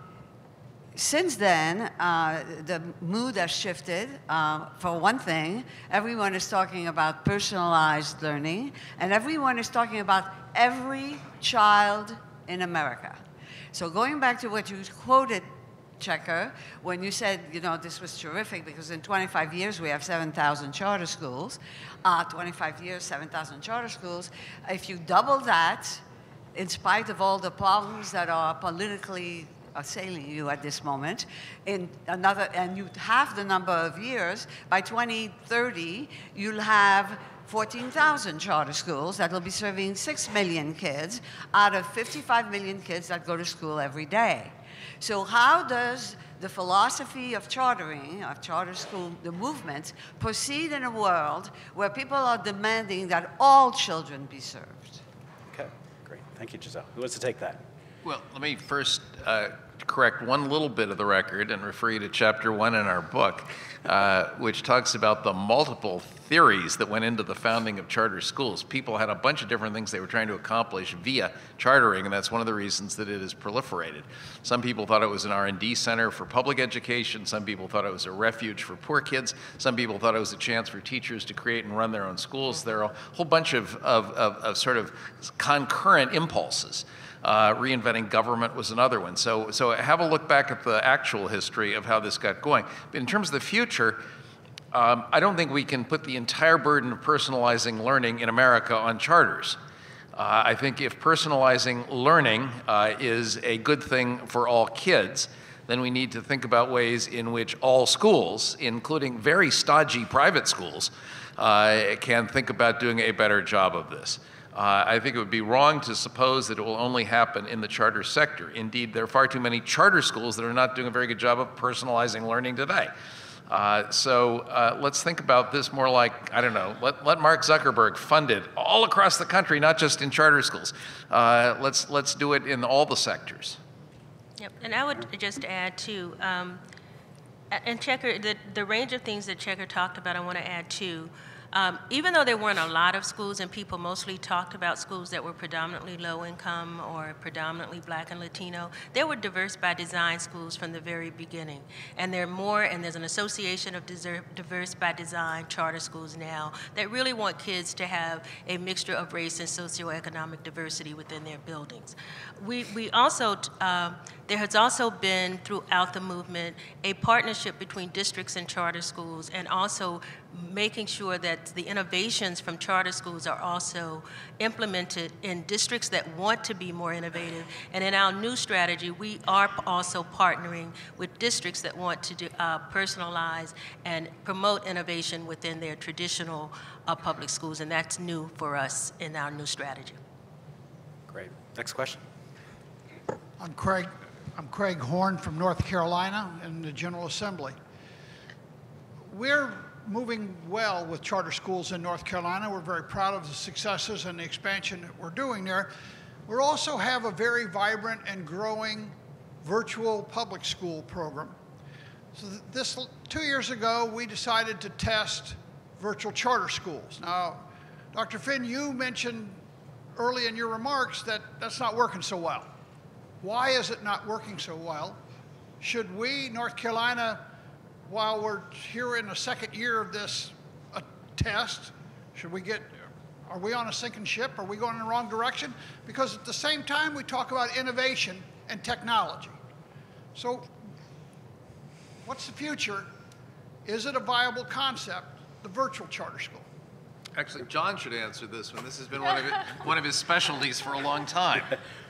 Since then, uh, the mood has shifted. Uh, for one thing, everyone is talking about personalized learning, and everyone is talking about every child in America. So going back to what you quoted, Checker, when you said, you know, this was terrific because in twenty-five years we have seven thousand charter schools. Uh, twenty-five years, seven thousand charter schools. If you double that, in spite of all the problems that are politically assailing you at this moment, in another, and you have the number of years, by twenty thirty, you'll have fourteen thousand charter schools that will be serving six million kids out of fifty-five million kids that go to school every day. So how does the philosophy of chartering, of charter school, the movement, proceed in a world where people are demanding that all children be served? Okay, great. Thank you, Giselle. Who wants to take that? Well, let me first uh, correct one little bit of the record and refer you to chapter one in our book, uh, which talks about the multiple theories that went into the founding of charter schools. People had a bunch of different things they were trying to accomplish via chartering, and that's one of the reasons that it has proliferated. Some people thought it was an R and D center for public education. Some people thought it was a refuge for poor kids. Some people thought it was a chance for teachers to create and run their own schools. There are a whole bunch of, of, of, of sort of concurrent impulses. Uh, reinventing government was another one. So, so have a look back at the actual history of how this got going. But in terms of the future, um, I don't think we can put the entire burden of personalizing learning in America on charters. Uh, I think if personalizing learning uh, is a good thing for all kids, then we need to think about ways in which all schools, including very stodgy private schools, uh, can think about doing a better job of this. Uh, I think it would be wrong to suppose that it will only happen in the charter sector. Indeed, there are far too many charter schools that are not doing a very good job of personalizing learning today. Uh, so uh, let's think about this more like, I don't know, let, let Mark Zuckerberg fund it all across the country, not just in charter schools. Uh, let's, let's do it in all the sectors. Yep, and I would just add too, um, and Checker, the, the range of things that Checker talked about, I want to add too. Um, even though there weren't a lot of schools and people mostly talked about schools that were predominantly low income or predominantly black and Latino, there were diverse by design schools from the very beginning. And there are more, and there's an association of diverse by design charter schools now that really want kids to have a mixture of race and socioeconomic diversity within their buildings. We, we also, uh, there has also been throughout the movement a partnership between districts and charter schools, and also making sure that the innovations from charter schools are also implemented in districts that want to be more innovative. And in our new strategy, we are also partnering with districts that want to do, uh, personalize and promote innovation within their traditional uh, public schools, and that's new for us in our new strategy. Great. Next question. I'm Craig, I'm Craig Horn from North Carolina in the General Assembly. We're moving well with charter schools in North Carolina. We're very proud of the successes and the expansion that we're doing there. We also have a very vibrant and growing virtual public school program. So this, two years ago, we decided to test virtual charter schools. Now, Doctor Finn, you mentioned early in your remarks that that's not working so well. Why is it not working so well? Should we, North Carolina, while we're here in the second year of this uh, test, should we get, are we on a sinking ship? Are we going in the wrong direction? Because at the same time, we talk about innovation and technology. So what's the future? Is it a viable concept, the virtual charter school? Actually, John should answer this one. This has been one of, it, one of his specialties for a long time.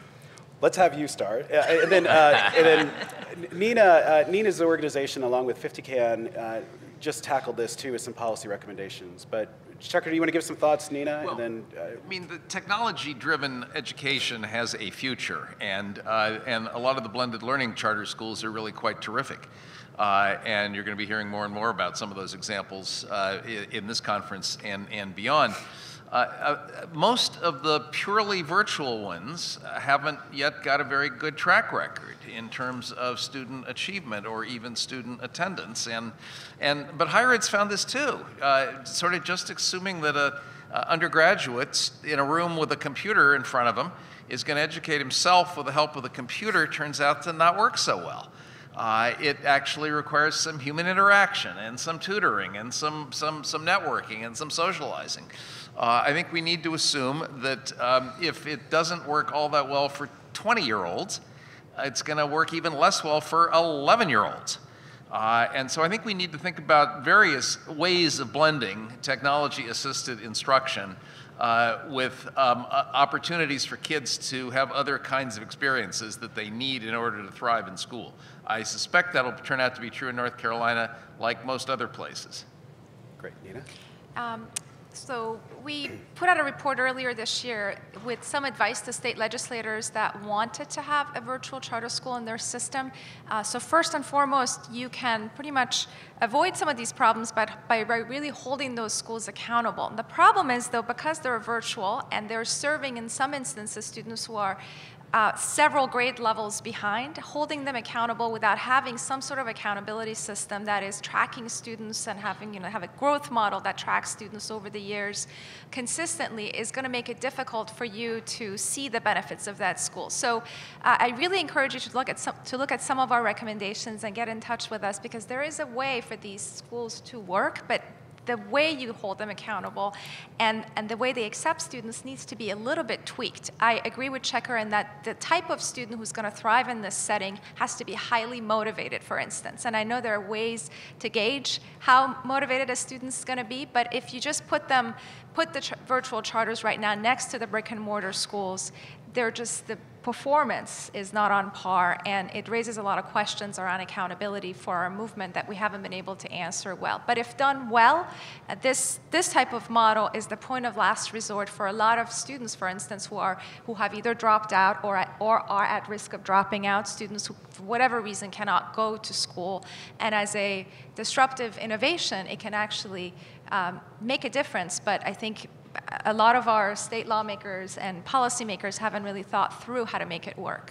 Let's have you start. Uh, and then, uh, and then Nina, uh, Nina's organization, along with fifty can, uh, just tackled this too with some policy recommendations. But Chucker, do you want to give some thoughts, Nina? Well, and then, uh, I mean, the technology-driven education has a future, and uh, and a lot of the blended learning charter schools are really quite terrific. Uh, and you're going to be hearing more and more about some of those examples uh, in, in this conference and, and beyond. Uh, uh, most of the purely virtual ones haven't yet got a very good track record in terms of student achievement or even student attendance. And, and, but higher ed's found this too, uh, sort of just assuming that a uh, undergraduate in a room with a computer in front of him is going to educate himself with the help of the computer turns out to not work so well. Uh, it actually requires some human interaction and some tutoring and some, some, some networking and some socializing. Uh, I think we need to assume that um, if it doesn't work all that well for twenty-year-olds, it's going to work even less well for eleven-year-olds. Uh, and so I think we need to think about various ways of blending technology-assisted instruction uh, with um, uh, opportunities for kids to have other kinds of experiences that they need in order to thrive in school. I suspect that'll turn out to be true in North Carolina, like most other places. great, Nina. Um, So we put out a report earlier this year with some advice to state legislators that wanted to have a virtual charter school in their system. Uh, so first and foremost, you can pretty much avoid some of these problems by, by, by really holding those schools accountable. The problem is, though, because they're virtual and they're serving, in some instances, students who are Uh, several grade levels behind, holding them accountable without having some sort of accountability system that is tracking students and having, you know, have a growth model that tracks students over the years consistently is going to make it difficult for you to see the benefits of that school. So uh, I really encourage you to look at some, to look at some of our recommendations and get in touch with us, because there is a way for these schools to work, but the way you hold them accountable and, and the way they accept students needs to be a little bit tweaked. I agree with Checker in that the type of student who's going to thrive in this setting has to be highly motivated, for instance. And I know there are ways to gauge how motivated a student's going to be, but if you just put them, put the ch virtual charters right now next to the brick and mortar schools, they're just, the performance is not on par, and it raises a lot of questions around accountability for our movement that we haven't been able to answer well. But if done well, uh, this, this type of model is the point of last resort for a lot of students, for instance, who, are, who have either dropped out or, at, or are at risk of dropping out, students who, for whatever reason, cannot go to school. And as a disruptive innovation, it can actually um, make a difference, but I think a lot of our state lawmakers and policymakers haven't really thought through how to make it work.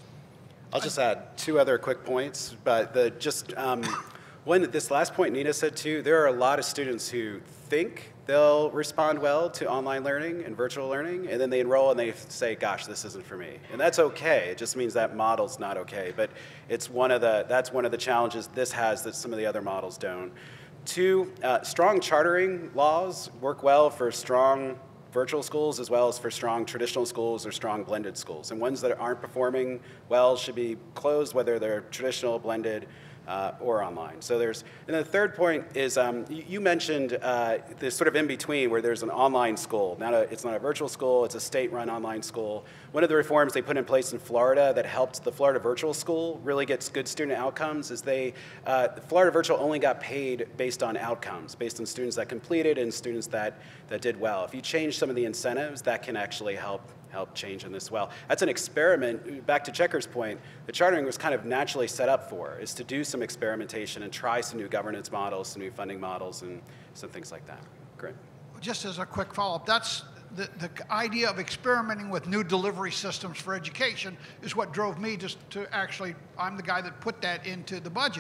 I'll just add two other quick points, but the just um, one, this last point Nina said too, there are a lot of students who think they'll respond well to online learning and virtual learning, and then they enroll and they say, gosh, this isn't for me. And that's okay. It just means that model's not okay. But it's one of the, that's one of the challenges this has that some of the other models don't. Two, uh, strong chartering laws work well for strong virtual schools as well as for strong traditional schools or strong blended schools. And ones that aren't performing well should be closed, whether they're traditional, blended, Uh, or online. So there's, and the third point is, um, you, you mentioned uh, this sort of in-between where there's an online school. Not a, it's not a virtual school, it's a state-run online school. One of the reforms they put in place in Florida that helped the Florida virtual school really get good student outcomes is they, uh, Florida virtual only got paid based on outcomes, based on students that completed and students that, that did well. If you change some of the incentives, that can actually help help change in this well. That's an experiment. Back to Checker's point, the chartering was kind of naturally set up for, is to do some experimentation and try some new governance models, some new funding models, and some things like that. Great. Just as a quick follow-up, that's the, the idea of experimenting with new delivery systems for education is what drove me just to actually, I'm the guy that put that into the budget.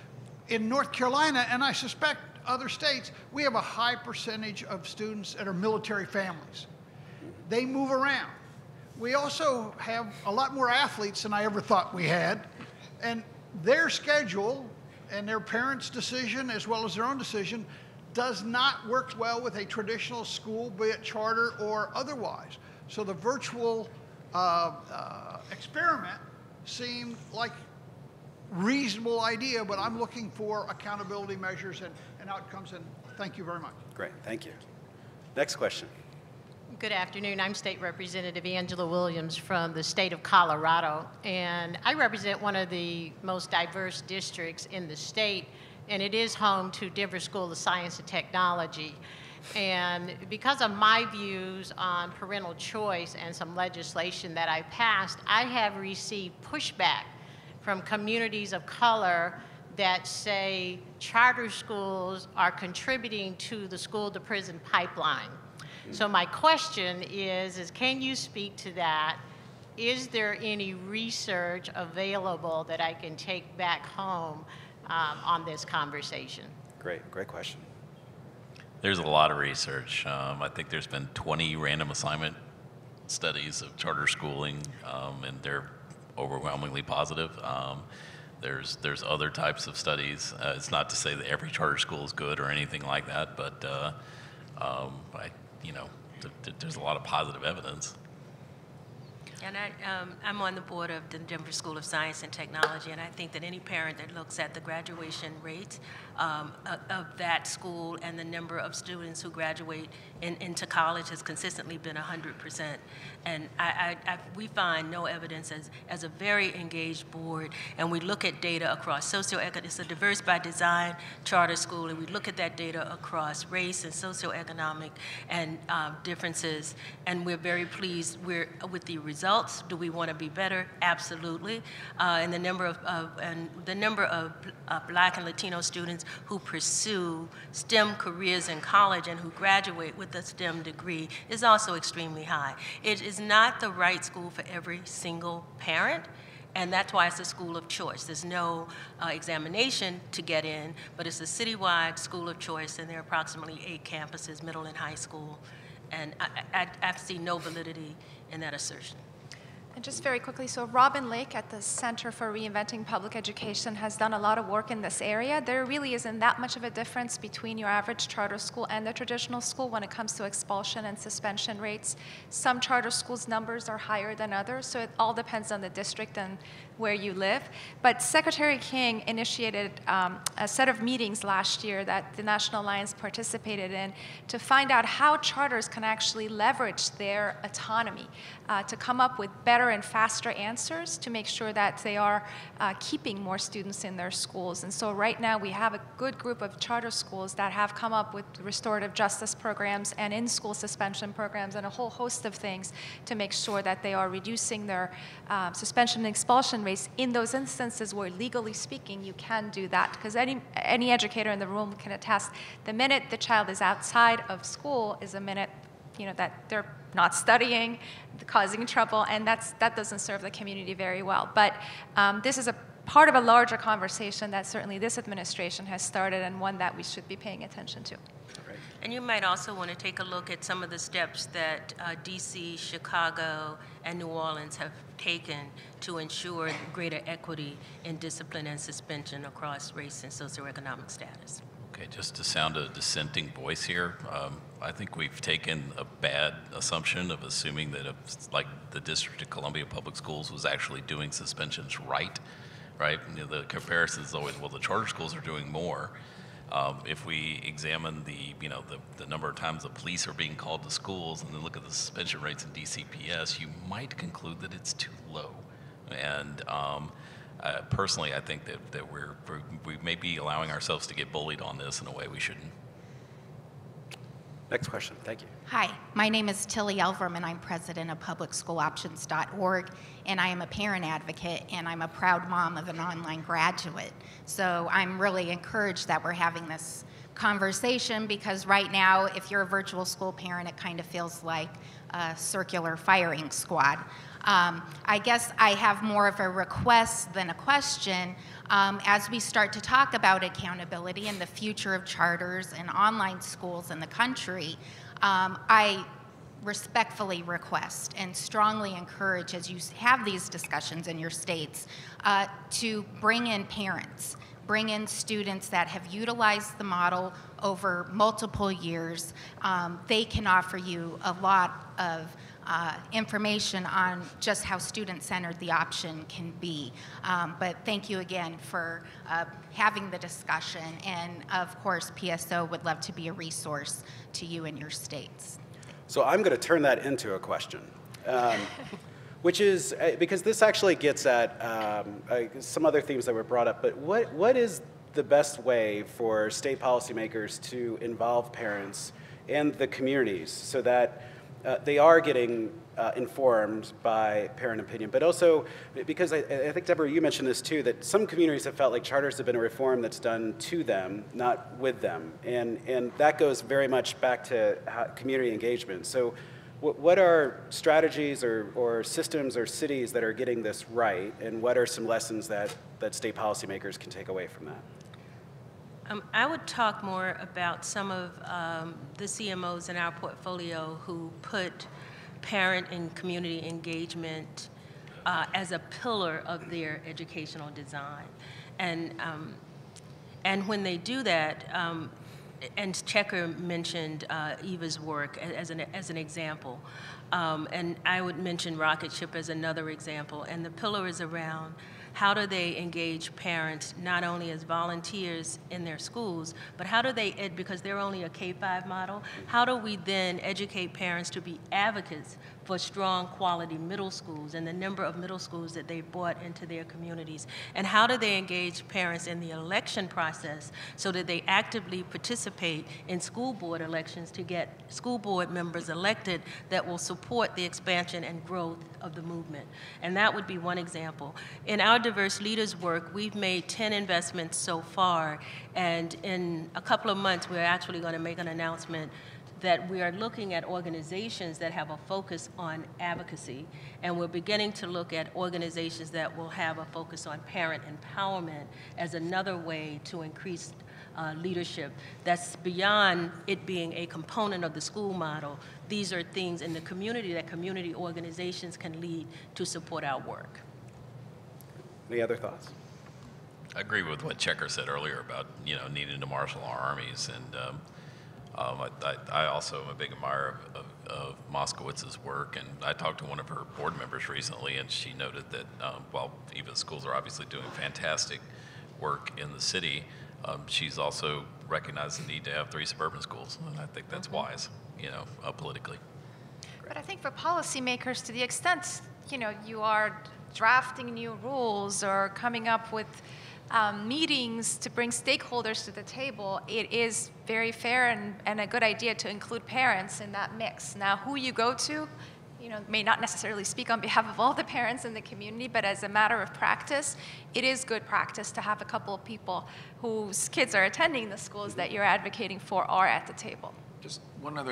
In North Carolina, and I suspect other states, we have a high percentage of students that are military families. They move around. We also have a lot more athletes than I ever thought we had, and their schedule and their parents' decision as well as their own decision does not work well with a traditional school, be it charter or otherwise. So the virtual uh, uh, experiment seemed like reasonable idea, but I'm looking for accountability measures and, and outcomes, and thank you very much. Great, thank you. Next question. Good afternoon. I'm State Representative Angela Williams from the state of Colorado, and I represent one of the most diverse districts in the state, and it is home to Denver School of Science and Technology. And because of my views on parental choice and some legislation that I passed, I have received pushback from communities of color that say charter schools are contributing to the school-to-prison pipeline. So my question is, is can you speak to that? Is there any research available that I can take back home um, on this conversation? Great, great question. There's a lot of research. Um, I think there's been twenty random assignment studies of charter schooling, um, and they're overwhelmingly positive. Um, there's there's other types of studies. Uh, it's not to say that every charter school is good or anything like that, but uh, um, I, you know, th th there's a lot of positive evidence. And I, um, I'm on the board of the Denver School of Science and Technology, and I think that any parent that looks at the graduation rates um, of, of that school and the number of students who graduate in, into college has consistently been one hundred percent. And I, I, I, we find no evidence as, as a very engaged board, and we look at data across socioeconomic, it's a diverse by design charter school, and we look at that data across race and socioeconomic and um, differences, and we're very pleased we're, with the results. Do we want to be better? Absolutely. Uh, and the number of, of and the number of uh, Black and Latino students who pursue STEM careers in college and who graduate with a STEM degree is also extremely high. It is not the right school for every single parent, and that's why it's a school of choice. There's no uh, examination to get in, but it's a citywide school of choice, and there are approximately eight campuses, middle and high school, and I, I, I see no validity in that assertion. And just very quickly, so Robin Lake at the Center for Reinventing Public Education has done a lot of work in this area. There really isn't that much of a difference between your average charter school and the traditional school when it comes to expulsion and suspension rates. Some charter schools' numbers are higher than others, so it all depends on the district and where you live. But Secretary King initiated um, a set of meetings last year that the National Alliance participated in to find out how charters can actually leverage their autonomy uh, to come up with better and faster answers to make sure that they are uh, keeping more students in their schools. And so right now we have a good group of charter schools that have come up with restorative justice programs and in-school suspension programs and a whole host of things to make sure that they are reducing their um, suspension and expulsion rates in those instances where legally speaking you can do that. Because any, any educator in the room can attest, the minute the child is outside of school is a minute you know, that they're not studying, causing trouble, and that's, that doesn't serve the community very well. But um, this is a part of a larger conversation that certainly this administration has started and one that we should be paying attention to. And you might also want to take a look at some of the steps that uh, D C, Chicago, and New Orleans have taken to ensure greater equity in discipline and suspension across race and socioeconomic status. Okay, just to sound a dissenting voice here, um, I think we've taken a bad assumption of assuming that if, like the District of Columbia Public Schools was actually doing suspensions right, right? You know, the comparison is always, well, the charter schools are doing more. Um, if we examine the, you know, the, the number of times the police are being called to schools and then look at the suspension rates in D C P S, you might conclude that it's too low. And um, uh, personally, I think that, that we're, we're, we may be allowing ourselves to get bullied on this in a way we shouldn't. Next question, thank you. Hi, my name is Tilly Elverman, and I'm president of public school options dot org, and I am a parent advocate, and I'm a proud mom of an online graduate. So I'm really encouraged that we're having this conversation, because right now, if you're a virtual school parent, it kind of feels like a circular firing squad. Um, I guess I have more of a request than a question. Um, as we start to talk about accountability and the future of charters and online schools in the country, um, I respectfully request and strongly encourage, as you have these discussions in your states, uh, to bring in parents, bring in students that have utilized the model over multiple years. Um, they can offer you a lot of Uh, information on just how student-centered the option can be. Um, but thank you again for uh, having the discussion, and of course P S O would love to be a resource to you in your states. So I'm going to turn that into a question, um, which is, uh, because this actually gets at um, uh, some other themes that were brought up, but what, what is the best way for state policymakers to involve parents and the communities so that Uh, they are getting uh, informed by parent opinion, but also because I, I think, Deborah, you mentioned this too, that some communities have felt like charters have been a reform that's done to them, not with them, and and that goes very much back to how, community engagement. So what, what are strategies or, or systems or cities that are getting this right, and what are some lessons that, that state policymakers can take away from that? Um, I would talk more about some of um, the C M Os in our portfolio who put parent and community engagement uh, as a pillar of their educational design. And, um, and when they do that, um, and Checker mentioned uh, Eva's work as an, as an example, um, and I would mention Rocket Ship as another example, and the pillar is around how do they engage parents not only as volunteers in their schools, but how do they, ed because they're only a K five model, how do we then educate parents to be advocates for strong quality middle schools and the number of middle schools that they've brought into their communities? And how do they engage parents in the election process so that they actively participate in school board elections to get school board members elected that will support the expansion and growth of the movement? And that would be one example. In our diverse leaders work, we've made ten investments so far, and in a couple of months, we're actually going to make an announcement that we are looking at organizations that have a focus on advocacy, and we're beginning to look at organizations that will have a focus on parent empowerment as another way to increase uh, leadership that's beyond it being a component of the school model. These are things in the community that community organizations can lead to support our work. Any other thoughts? I agree with what Checker said earlier about, you know, needing to marshal our armies, and um, um, I, I, I also am a big admirer of, of, of Moskowitz's work, and I talked to one of her board members recently, and she noted that um, while Eva's schools are obviously doing fantastic work in the city, um, she's also recognized the need to have three suburban schools, and I think that's wise, you know, uh, politically. But I think for policymakers, to the extent, you know, you are drafting new rules or coming up with um, meetings to bring stakeholders to the table, it is very fair and, and a good idea to include parents in that mix. Now, who you go to, you know, may not necessarily speak on behalf of all the parents in the community, but as a matter of practice, it is good practice to have a couple of people whose kids are attending the schools that you're advocating for are at the table. Just one other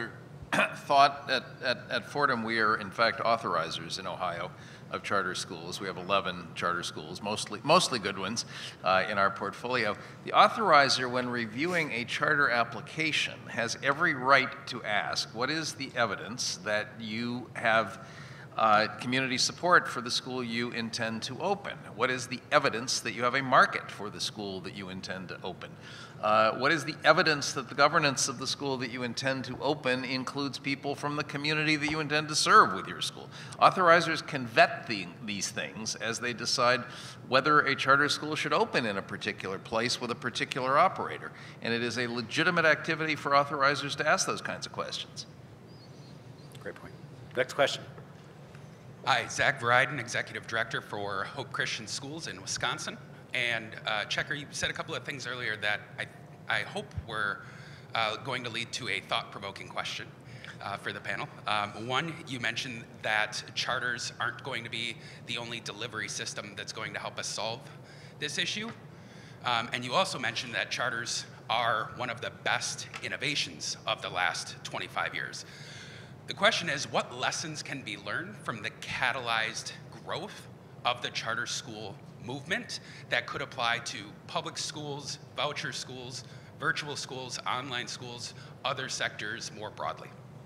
thought at, at, at Fordham, we are in fact authorizers in Ohio of charter schools. We have eleven charter schools, mostly, mostly good ones, uh, in our portfolio. The authorizer, when reviewing a charter application, has every right to ask, what is the evidence that you have Uh, community support for the school you intend to open? What is the evidence that you have a market for the school that you intend to open? Uh, what is the evidence that the governance of the school that you intend to open includes people from the community that you intend to serve with your school? Authorizers can vet the, these things as they decide whether a charter school should open in a particular place with a particular operator. And it is a legitimate activity for authorizers to ask those kinds of questions. Great point. Next question. Hi, Zach Veriden, Executive Director for Hope Christian Schools in Wisconsin. And uh, Checker, you said a couple of things earlier that I, I hope were uh, going to lead to a thought-provoking question uh, for the panel. Um, one, you mentioned that charters aren't going to be the only delivery system that's going to help us solve this issue. Um, and you also mentioned that charters are one of the best innovations of the last twenty-five years. The question is, what lessons can be learned from the catalyzed growth of the charter school movement that could apply to public schools, voucher schools, virtual schools, online schools, other sectors more broadly?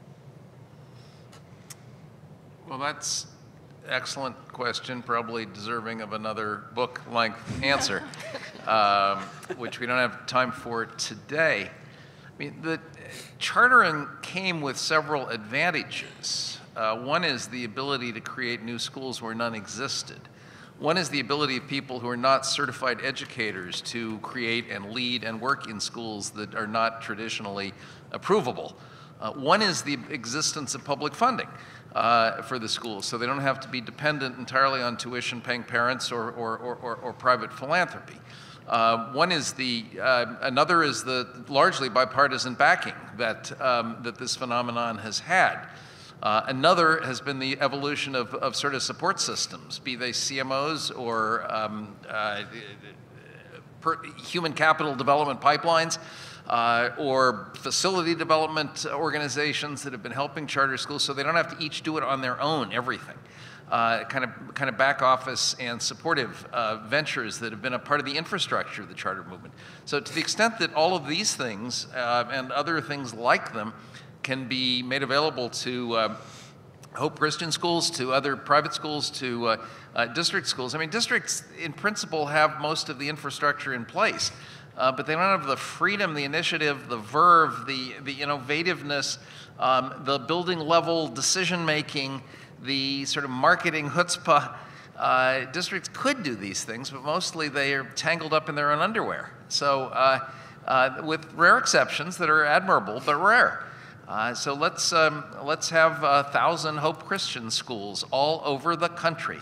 Well, that's an excellent question, probably deserving of another book-length answer, um, which we don't have time for today. I mean, the chartering came with several advantages. Uh, one is the ability to create new schools where none existed. One is the ability of people who are not certified educators to create and lead and work in schools that are not traditionally approvable. Uh, one is the existence of public funding uh, for the schools, so they don't have to be dependent entirely on tuition-paying parents or, or, or, or, or private philanthropy. Uh, one is the, uh, another is the largely bipartisan backing that, um, that this phenomenon has had. Uh, another has been the evolution of, of sort of support systems, be they C M Os or um, uh, per, human capital development pipelines, uh, or facility development organizations that have been helping charter schools so they don't have to each do it on their own, everything. Uh, kind of kind of back office and supportive uh, ventures that have been a part of the infrastructure of the charter movement. So to the extent that all of these things uh, and other things like them can be made available to uh, Hope Christian schools, to other private schools, to uh, uh, district schools. I mean, districts in principle have most of the infrastructure in place, uh, but they don't have the freedom, the initiative, the verve, the, the innovativeness, um, the building level decision making, the sort of marketing chutzpah. Uh, districts could do these things, but mostly they are tangled up in their own underwear. So uh, uh, with rare exceptions that are admirable, but rare. Uh, so let's, um, let's have a thousand Hope Christian schools all over the country.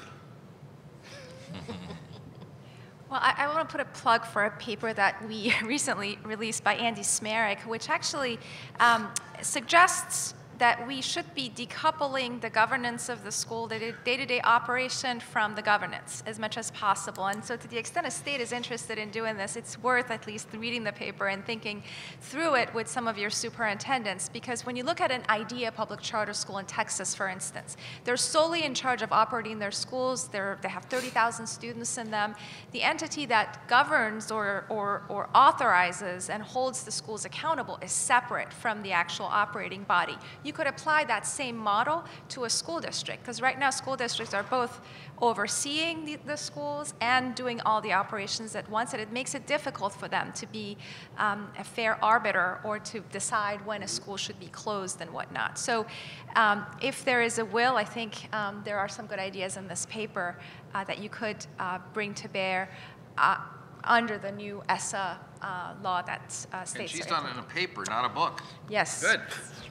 Well, I, I want to put a plug for a paper that we recently released by Andy Smerek, which actually um, suggests that we should be decoupling the governance of the school, the day-to-day operation, from the governance as much as possible. And so to the extent a state is interested in doing this, it's worth at least reading the paper and thinking through it with some of your superintendents. Because when you look at an IDEA public charter school in Texas, for instance, they're solely in charge of operating their schools. They're, they have thirty thousand students in them. The entity that governs or, or, or authorizes and holds the schools accountable is separate from the actual operating body. You could apply that same model to a school district, because right now school districts are both overseeing the, the schools and doing all the operations at once, and it makes it difficult for them to be um, a fair arbiter or to decide when a school should be closed and whatnot. So um, if there is a will, I think um, there are some good ideas in this paper uh, that you could uh, bring to bear uh, under the new E S A uh, law that uh, states. And she's done it in a paper, not a book. Yes. Good.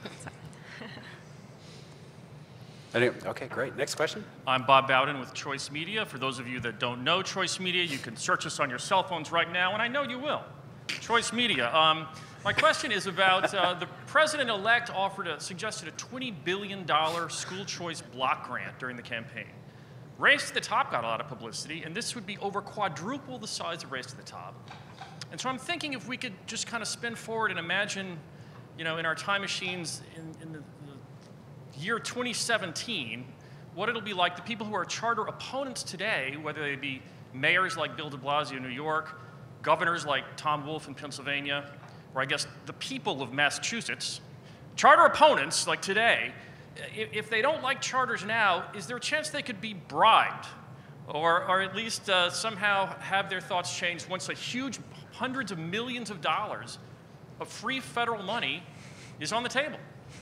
Okay, great. Next question. I'm Bob Bowden with Choice Media. For those of you that don't know Choice Media, you can search us on your cell phones right now, and I know you will. Choice Media. Um, my question is about uh, the president-elect offered a, suggested a twenty billion dollar school choice block grant during the campaign. Race to the Top got a lot of publicity, and this would be over quadruple the size of Race to the Top. And so I'm thinking if we could just kind of spin forward and imagine, you know, in our time machines in, in the, year twenty seventeen, what it'll be like, the people who are charter opponents today, whether they be mayors like Bill de Blasio in New York, governors like Tom Wolf in Pennsylvania, or I guess the people of Massachusetts, charter opponents like today, if they don't like charters now, is there a chance they could be bribed or, or at least uh, somehow have their thoughts changed once a huge hundreds of millions of dollars of free federal money is on the table?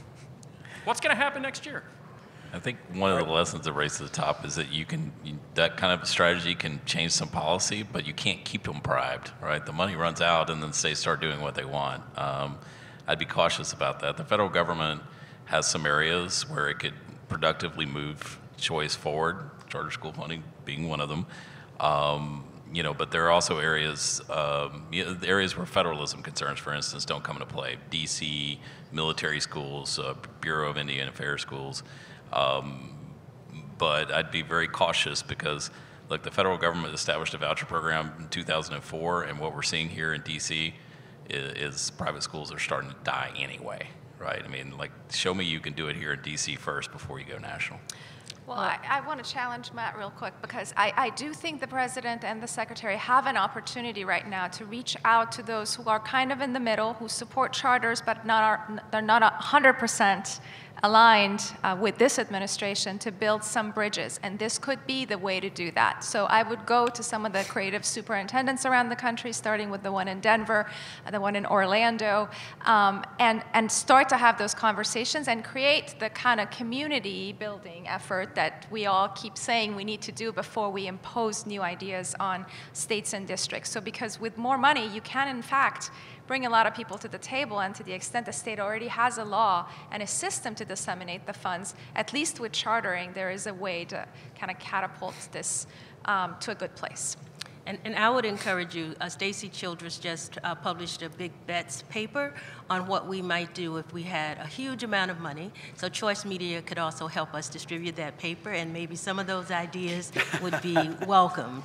What's going to happen next year? I think one of the lessons of Race to the Top is that you can, you, that kind of strategy can change some policy, but you can't keep them bribed, right? The money runs out and then states start doing what they want. Um, I'd be cautious about that. The federal government has some areas where it could productively move choice forward, charter school funding being one of them. Um, you know, but there are also areas, um, you know, areas where federalism concerns, for instance, don't come into play. D C, military schools, uh, Bureau of Indian Affairs schools. Um, but I'd be very cautious because, look, the federal government established a voucher program in two thousand four, and what we're seeing here in D C is, is private schools are starting to die anyway, right? I mean, like, show me you can do it here in D C first before you go national. Well, I, I want to challenge Matt real quick because I, I do think the president and the secretary have an opportunity right now to reach out to those who are kind of in the middle, who support charters, but not are, they're not one hundred percent aligned uh, with this administration to build some bridges, and this could be the way to do that. So I would go to some of the creative superintendents around the country, starting with the one in Denver, uh, the one in Orlando, um, and, and start to have those conversations and create the kind of community building effort that we all keep saying we need to do before we impose new ideas on states and districts. So because with more money, you can in fact bring a lot of people to the table, and to the extent the state already has a law and a system to disseminate the funds, at least with chartering, there is a way to kind of catapult this um, to a good place. And, and I would encourage you, uh, Stacy Childress just uh, published a Big Bets paper on what we might do if we had a huge amount of money. So Choice Media could also help us distribute that paper, and maybe some of those ideas would be welcomed.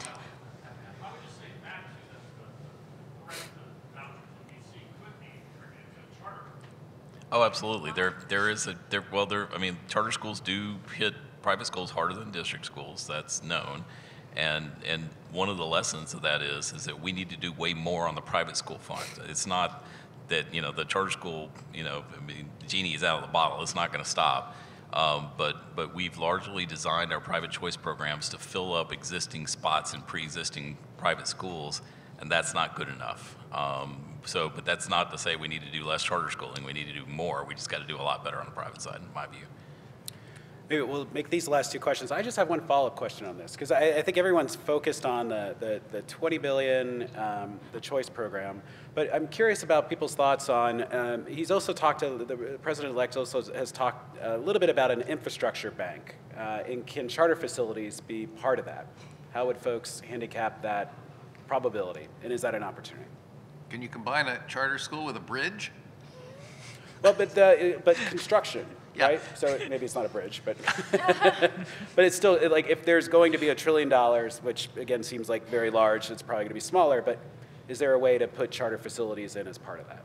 Oh, absolutely. There, there is a there. Well, there. I mean, charter schools do hit private schools harder than district schools. That's known, and and one of the lessons of that is is that we need to do way more on the private school fund. It's not that you know the charter school. You know, I mean, the genie is out of the bottle. It's not going to stop. Um, but but we've largely designed our private choice programs to fill up existing spots in pre-existing private schools, and that's not good enough. Um, So, but that's not to say we need to do less charter schooling. We need to do more. We just got to do a lot better on the private side, in my view. Maybe we'll make these last two questions. I just have one follow-up question on this, because I, I think everyone's focused on the, the, the twenty billion dollars, um, the choice program, but I'm curious about people's thoughts on, um, he's also talked to, the president-elect also has talked a little bit about an infrastructure bank, uh, and can charter facilities be part of that? How would folks handicap that probability, and is that an opportunity? Can you combine a charter school with a bridge? Well, but uh, but construction, yeah. right? So maybe it's not a bridge, but but it's still like if there's going to be a trillion dollars, which again seems like very large, it's probably going to be smaller. But is there a way to put charter facilities in as part of that?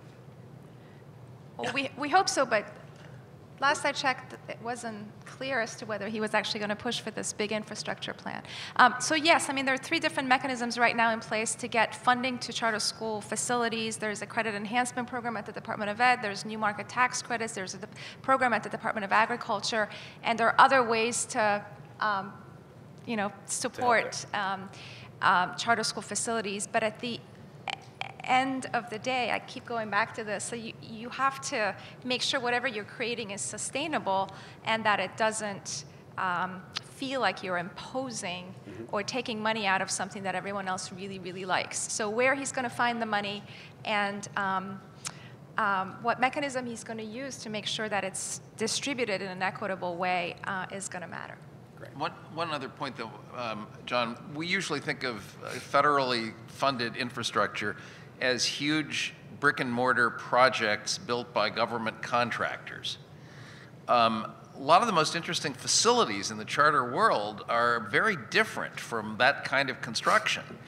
Well, we we hope so, but last I checked, it wasn't clear as to whether he was actually going to push for this big infrastructure plan. Um, so yes, I mean, there are three different mechanisms right now in place to get funding to charter school facilities. There's a credit enhancement program at the Department of Ed. There's new market tax credits. There's a program at the Department of Agriculture. And there are other ways to, um, you know, support um, um, charter school facilities. But at the end of the day, I keep going back to this, so you, you have to make sure whatever you're creating is sustainable and that it doesn't um, feel like you're imposing mm-hmm. or taking money out of something that everyone else really, really likes. So where he's going to find the money and um, um, what mechanism he's going to use to make sure that it's distributed in an equitable way uh, is going to matter. One, one other point, though, um, John, we usually think of federally funded infrastructure as huge brick and mortar projects built by government contractors. Um, a lot of the most interesting facilities in the charter world are very different from that kind of construction.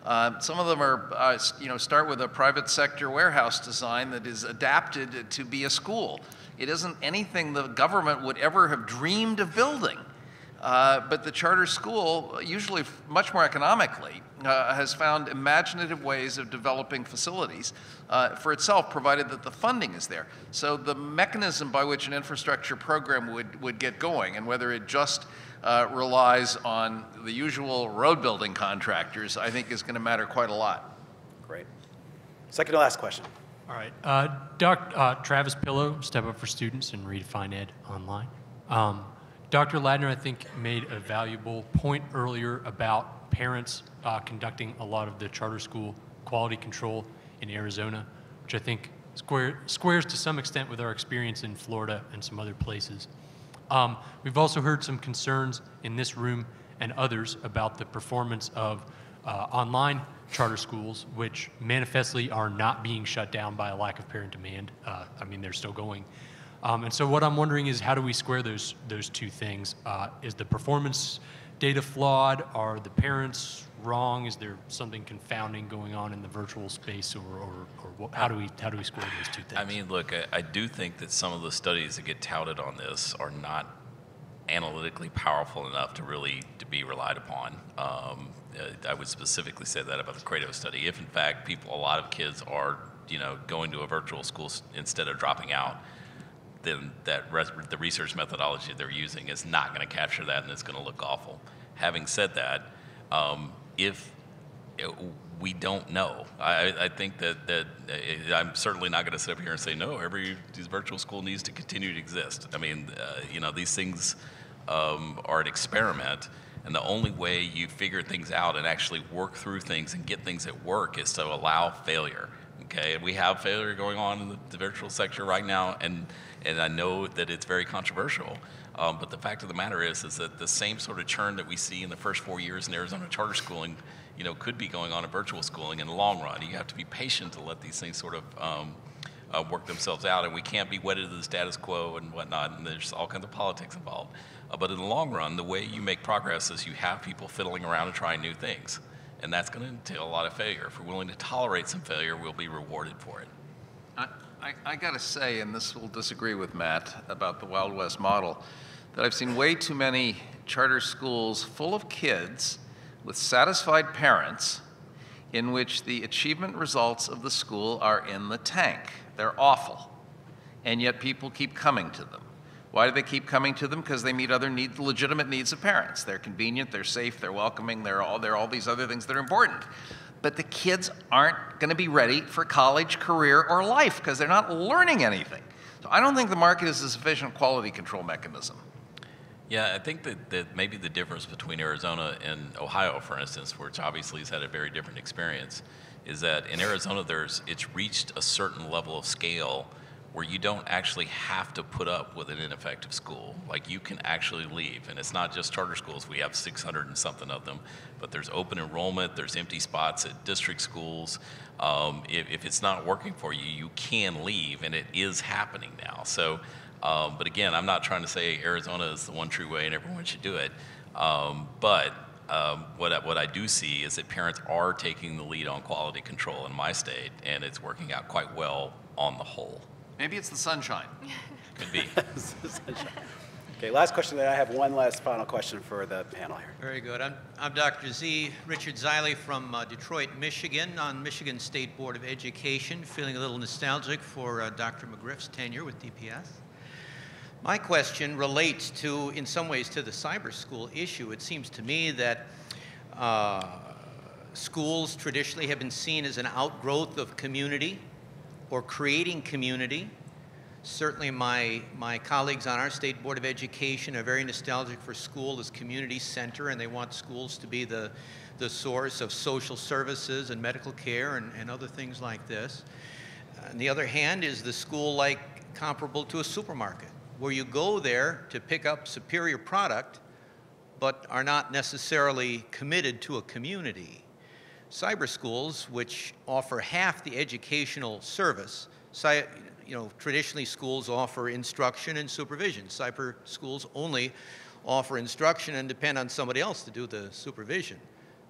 Uh, some of them are, uh, you know, start with a private sector warehouse design that is adapted to be a school. It isn't anything the government would ever have dreamed of building. Uh, but the charter school, usually much more economically, uh, has found imaginative ways of developing facilities uh, for itself, provided that the funding is there. So the mechanism by which an infrastructure program would, would get going, and whether it just uh, relies on the usual road building contractors, I think is going to matter quite a lot. Great. Second to last question. All right. Uh, Doc, uh, Travis Pillow, Step Up for Students and Redefine Ed Online. Um, Doctor Ladner, I think, made a valuable point earlier about parents uh, conducting a lot of the charter school quality control in Arizona, which I think square, squares to some extent with our experience in Florida and some other places. Um, we've also heard some concerns in this room and others about the performance of uh, online charter schools, which manifestly are not being shut down by a lack of parent demand. Uh, I mean, they're still going. Um, and so what I'm wondering is, how do we square those those two things? Uh, is the performance data flawed? Are the parents wrong? Is there something confounding going on in the virtual space, or, or, or what, how do we how do we square those two things? I mean, look, I, I do think that some of the studies that get touted on this are not analytically powerful enough to really to be relied upon. Um, I would specifically say that about the Credo study. If in fact people, a lot of kids are, you know, going to a virtual school instead of dropping out, then that res the research methodology they're using is not going to capture that, and it's going to look awful. Having said that, um, if it, we don't know, I, I think that, that uh, I'm certainly not going to sit up here and say, no, every virtual school needs to continue to exist. I mean, uh, you know, these things um, are an experiment, and the only way you figure things out and actually work through things and get things that work is to allow failure. Okay, we have failure going on in the, the virtual sector right now, and and I know that it's very controversial. Um, but the fact of the matter is, is that the same sort of churn that we see in the first four years in Arizona charter schooling, you know, could be going on in virtual schooling in the long run. You have to be patient to let these things sort of um, uh, work themselves out, and we can't be wedded to the status quo and whatnot. And there's all kinds of politics involved. Uh, but in the long run, the way you make progress is you have people fiddling around and trying new things. And that's going to entail a lot of failure. If we're willing to tolerate some failure, we'll be rewarded for it. I, I, I got to say, and this will disagree with Matt about the Wild West model, that I've seen way too many charter schools full of kids with satisfied parents in which the achievement results of the school are in the tank. They're awful. And yet people keep coming to them. Why do they keep coming to them? Because they meet other need, legitimate needs of parents. They're convenient, they're safe, they're welcoming, they're all, they're all these other things that are important. But the kids aren't going to be ready for college, career, or life because they're not learning anything. So I don't think the market is a sufficient quality control mechanism. Yeah, I think that, that maybe the difference between Arizona and Ohio, for instance, which obviously has had a very different experience, is that in Arizona there's it's reached a certain level of scale where you don't actually have to put up with an ineffective school. Like, you can actually leave, and it's not just charter schools. We have six hundred and something of them, but there's open enrollment, there's empty spots at district schools. Um, if, if it's not working for you, you can leave, and it is happening now. So, um, but again, I'm not trying to say Arizona is the one true way and everyone should do it, um, but um, what, I, what I do see is that parents are taking the lead on quality control in my state, and it's working out quite well on the whole. Maybe it's the sunshine. Could be. Okay, last question. Then I have one last final question for the panel here. Very good. I'm, I'm Doctor Z, Richard Ziley from uh, Detroit, Michigan, on Michigan State Board of Education, feeling a little nostalgic for uh, Doctor McGriff's tenure with D P S. My question relates to, in some ways, to the cyber school issue. It seems to me that uh, schools traditionally have been seen as an outgrowth of community, or creating community. Certainly my, my colleagues on our State Board of Education are very nostalgic for school as community center, and they want schools to be the, the source of social services and medical care and, and other things like this. On the other hand, is the school like comparable to a supermarket, where you go there to pick up superior product, but are not necessarily committed to a community. Cyber schools, which offer half the educational service, you know, traditionally schools offer instruction and supervision. Cyber schools only offer instruction and depend on somebody else to do the supervision.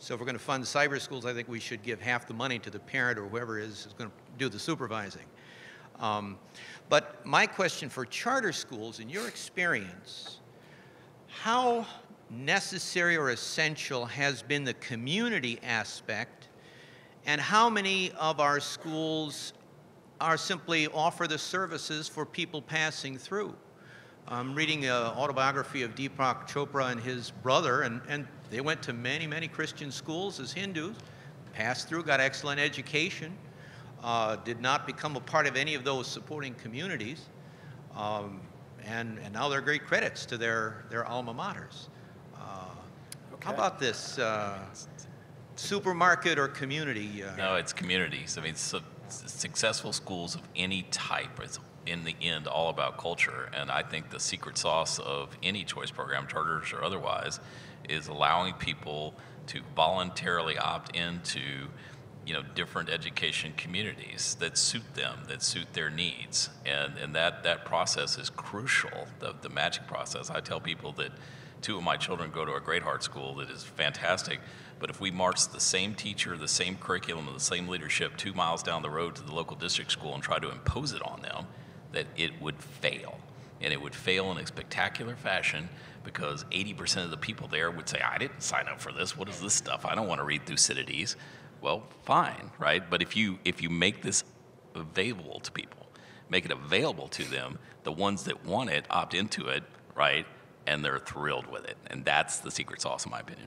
So if we're going to fund cyber schools, I think we should give half the money to the parent or whoever is, is going to do the supervising. Um, but my question for charter schools, in your experience, how necessary or essential has been the community aspect, and how many of our schools are simply offer the services for people passing through? I'm reading an autobiography of Deepak Chopra and his brother, and, and they went to many, many Christian schools as Hindus, passed through, got excellent education, uh, did not become a part of any of those supporting communities, um, and, and now they're great credits to their, their alma maters. Uh, okay. How about this, uh, supermarket or community? Uh, no, it's communities. I mean, so, successful schools of any type, it's in the end all about culture, and I think the secret sauce of any choice program, charters or otherwise, is allowing people to voluntarily opt into, you know, different education communities that suit them, that suit their needs, and and that that process is crucial. The the magic process. I tell people that two of my children go to a Great Heart School that is fantastic, but if we march the same teacher, the same curriculum, and the same leadership two miles down the road to the local district school and try to impose it on them, that it would fail. And it would fail in a spectacular fashion because eighty percent of the people there would say, I didn't sign up for this. What is this stuff? I don't want to read Thucydides. Well, fine, right? But if you if you make this available to people, make it available to them, the ones that want it opt into it, right? And they're thrilled with it. And that's the secret sauce, in my opinion.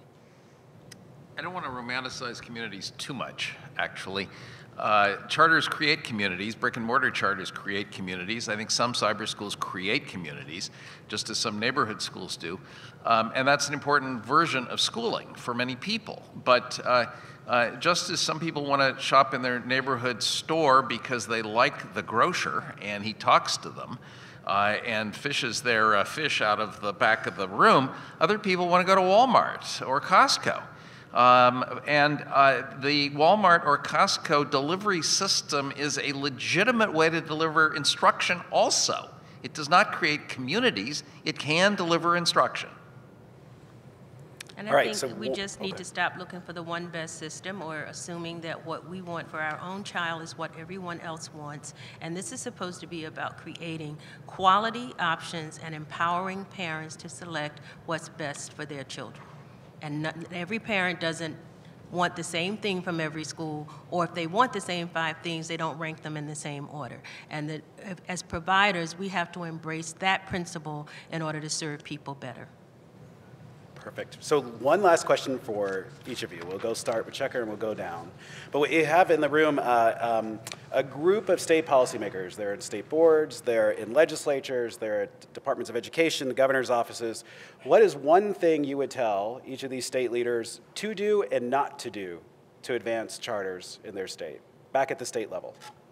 I don't want to romanticize communities too much, actually. Uh, charters create communities. Brick and mortar charters create communities. I think some cyber schools create communities, just as some neighborhood schools do. Um, and that's an important version of schooling for many people. But uh, uh, just as some people want to shop in their neighborhood store because they like the grocer and he talks to them, Uh, and fishes their uh, fish out of the back of the room, other people want to go to Walmart or Costco. Um, and uh, the Walmart or Costco delivery system is a legitimate way to deliver instruction also. It does not create communities, it can deliver instruction. And I All right, think so we just need okay. to stop looking for the one best system or assuming that what we want for our own child is what everyone else wants. And this is supposed to be about creating quality options and empowering parents to select what's best for their children. And not, every parent doesn't want the same thing from every school, or if they want the same five things, they don't rank them in the same order. And that, as providers, we have to embrace that principle in order to serve people better. Perfect. So one last question for each of you. We'll go start with Checker and we'll go down. But we have in the room uh, um, a group of state policymakers. They're in state boards, they're in legislatures, they're at departments of education, the governor's offices. What is one thing you would tell each of these state leaders to do and not to do to advance charters in their state, back at the state level?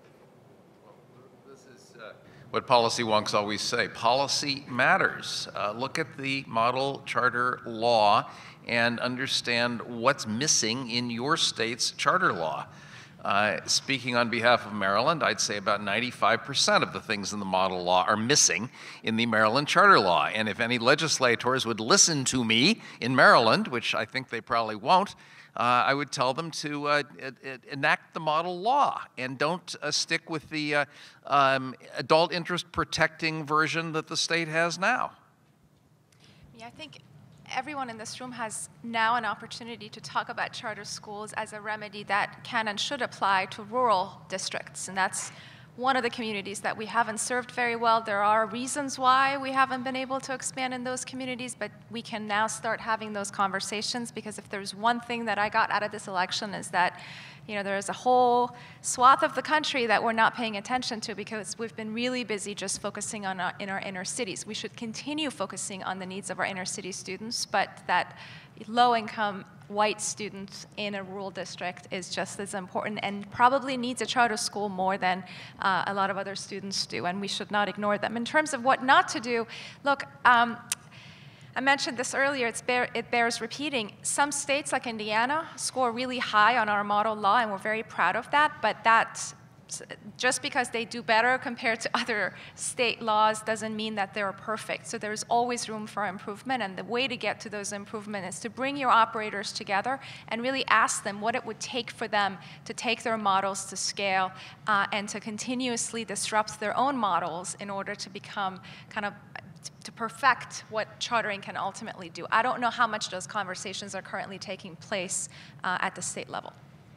What policy wonks always say, policy matters. Uh, look at the model charter law and understand what's missing in your state's charter law. Uh, speaking on behalf of Maryland, I'd say about ninety-five percent of the things in the model law are missing in the Maryland charter law. And if any legislators would listen to me in Maryland, which I think they probably won't, Uh, I would tell them to uh, enact the model law and don't uh, stick with the uh, um, adult interest protecting version that the state has now. Yeah, I think everyone in this room has now an opportunity to talk about charter schools as a remedy that can and should apply to rural districts, and that's one of the communities that we haven't served very well. There are reasons why we haven't been able to expand in those communities, but we can now start having those conversations, because if there's one thing that I got out of this election is that, you know, there's a whole swath of the country that we're not paying attention to because we've been really busy just focusing on our, in our inner cities. We should continue focusing on the needs of our inner city students, but that low-income white students in a rural district is just as important and probably needs a charter school more than uh, a lot of other students do, and we should not ignore them. In terms of what not to do, look, um, I mentioned this earlier, it's bear, it bears repeating. Some states like Indiana score really high on our model law, and we're very proud of that, but that just because they do better compared to other state laws doesn't mean that they're perfect. So there's always room for improvement, and the way to get to those improvements is to bring your operators together and really ask them what it would take for them to take their models to scale uh, and to continuously disrupt their own models in order to become kind of to perfect what chartering can ultimately do. I don't know how much those conversations are currently taking place uh, at the state level.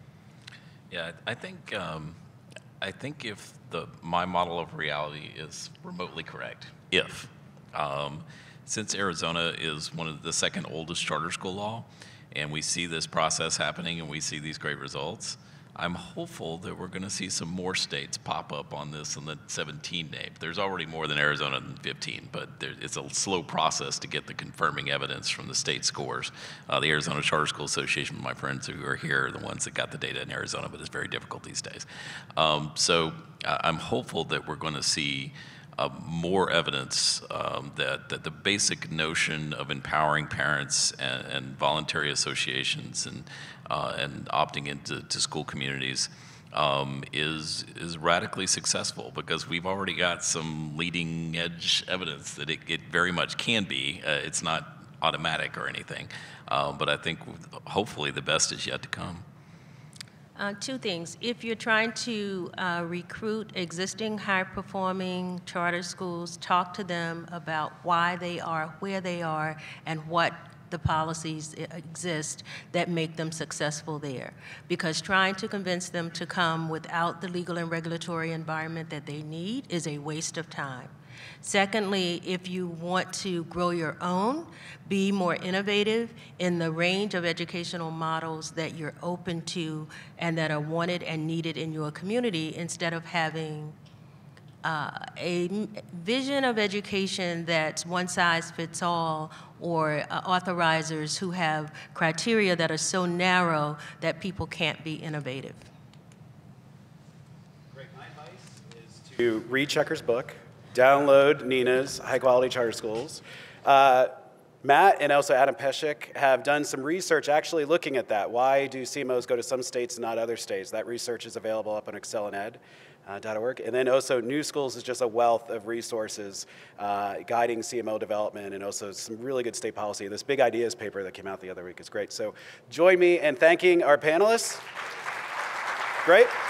Yeah, I think um, I think if the my model of reality is remotely correct, if um, since Arizona is one of the second oldest charter school law, and we see this process happening and we see these great results, I'm hopeful that we're going to see some more states pop up on this in the seventeen nape. There's already more than Arizona than fifteen, but there, it's a slow process to get the confirming evidence from the state scores. Uh, the Arizona Charter School Association, my friends who are here, are the ones that got the data in Arizona, but it's very difficult these days. Um, so uh, I'm hopeful that we're going to see Uh, more evidence um, that, that the basic notion of empowering parents and, and voluntary associations and, uh, and opting into to school communities um, is, is radically successful, because we've already got some leading edge evidence that it, it very much can be. Uh, it's not automatic or anything, uh, but I think hopefully the best is yet to come. Uh, two things. If you're trying to uh, recruit existing high-performing charter schools, talk to them about why they are where they are and what the policies exist that make them successful there. Because trying to convince them to come without the legal and regulatory environment that they need is a waste of time. Secondly, if you want to grow your own, be more innovative in the range of educational models that you're open to and that are wanted and needed in your community, instead of having uh, a vision of education that's one size fits all, or uh, authorizers who have criteria that are so narrow that people can't be innovative. Great. My advice is to read Checker's book, download Nina's High Quality Charter Schools. Uh, Matt and also Adam Peshek have done some research actually looking at that. Why do C M Os go to some states and not other states? That research is available up on excel in ed dot org. And then also New Schools is just a wealth of resources uh, guiding C M O development, and also some really good state policy. This Big Ideas paper that came out the other week is great. So join me in thanking our panelists. Great.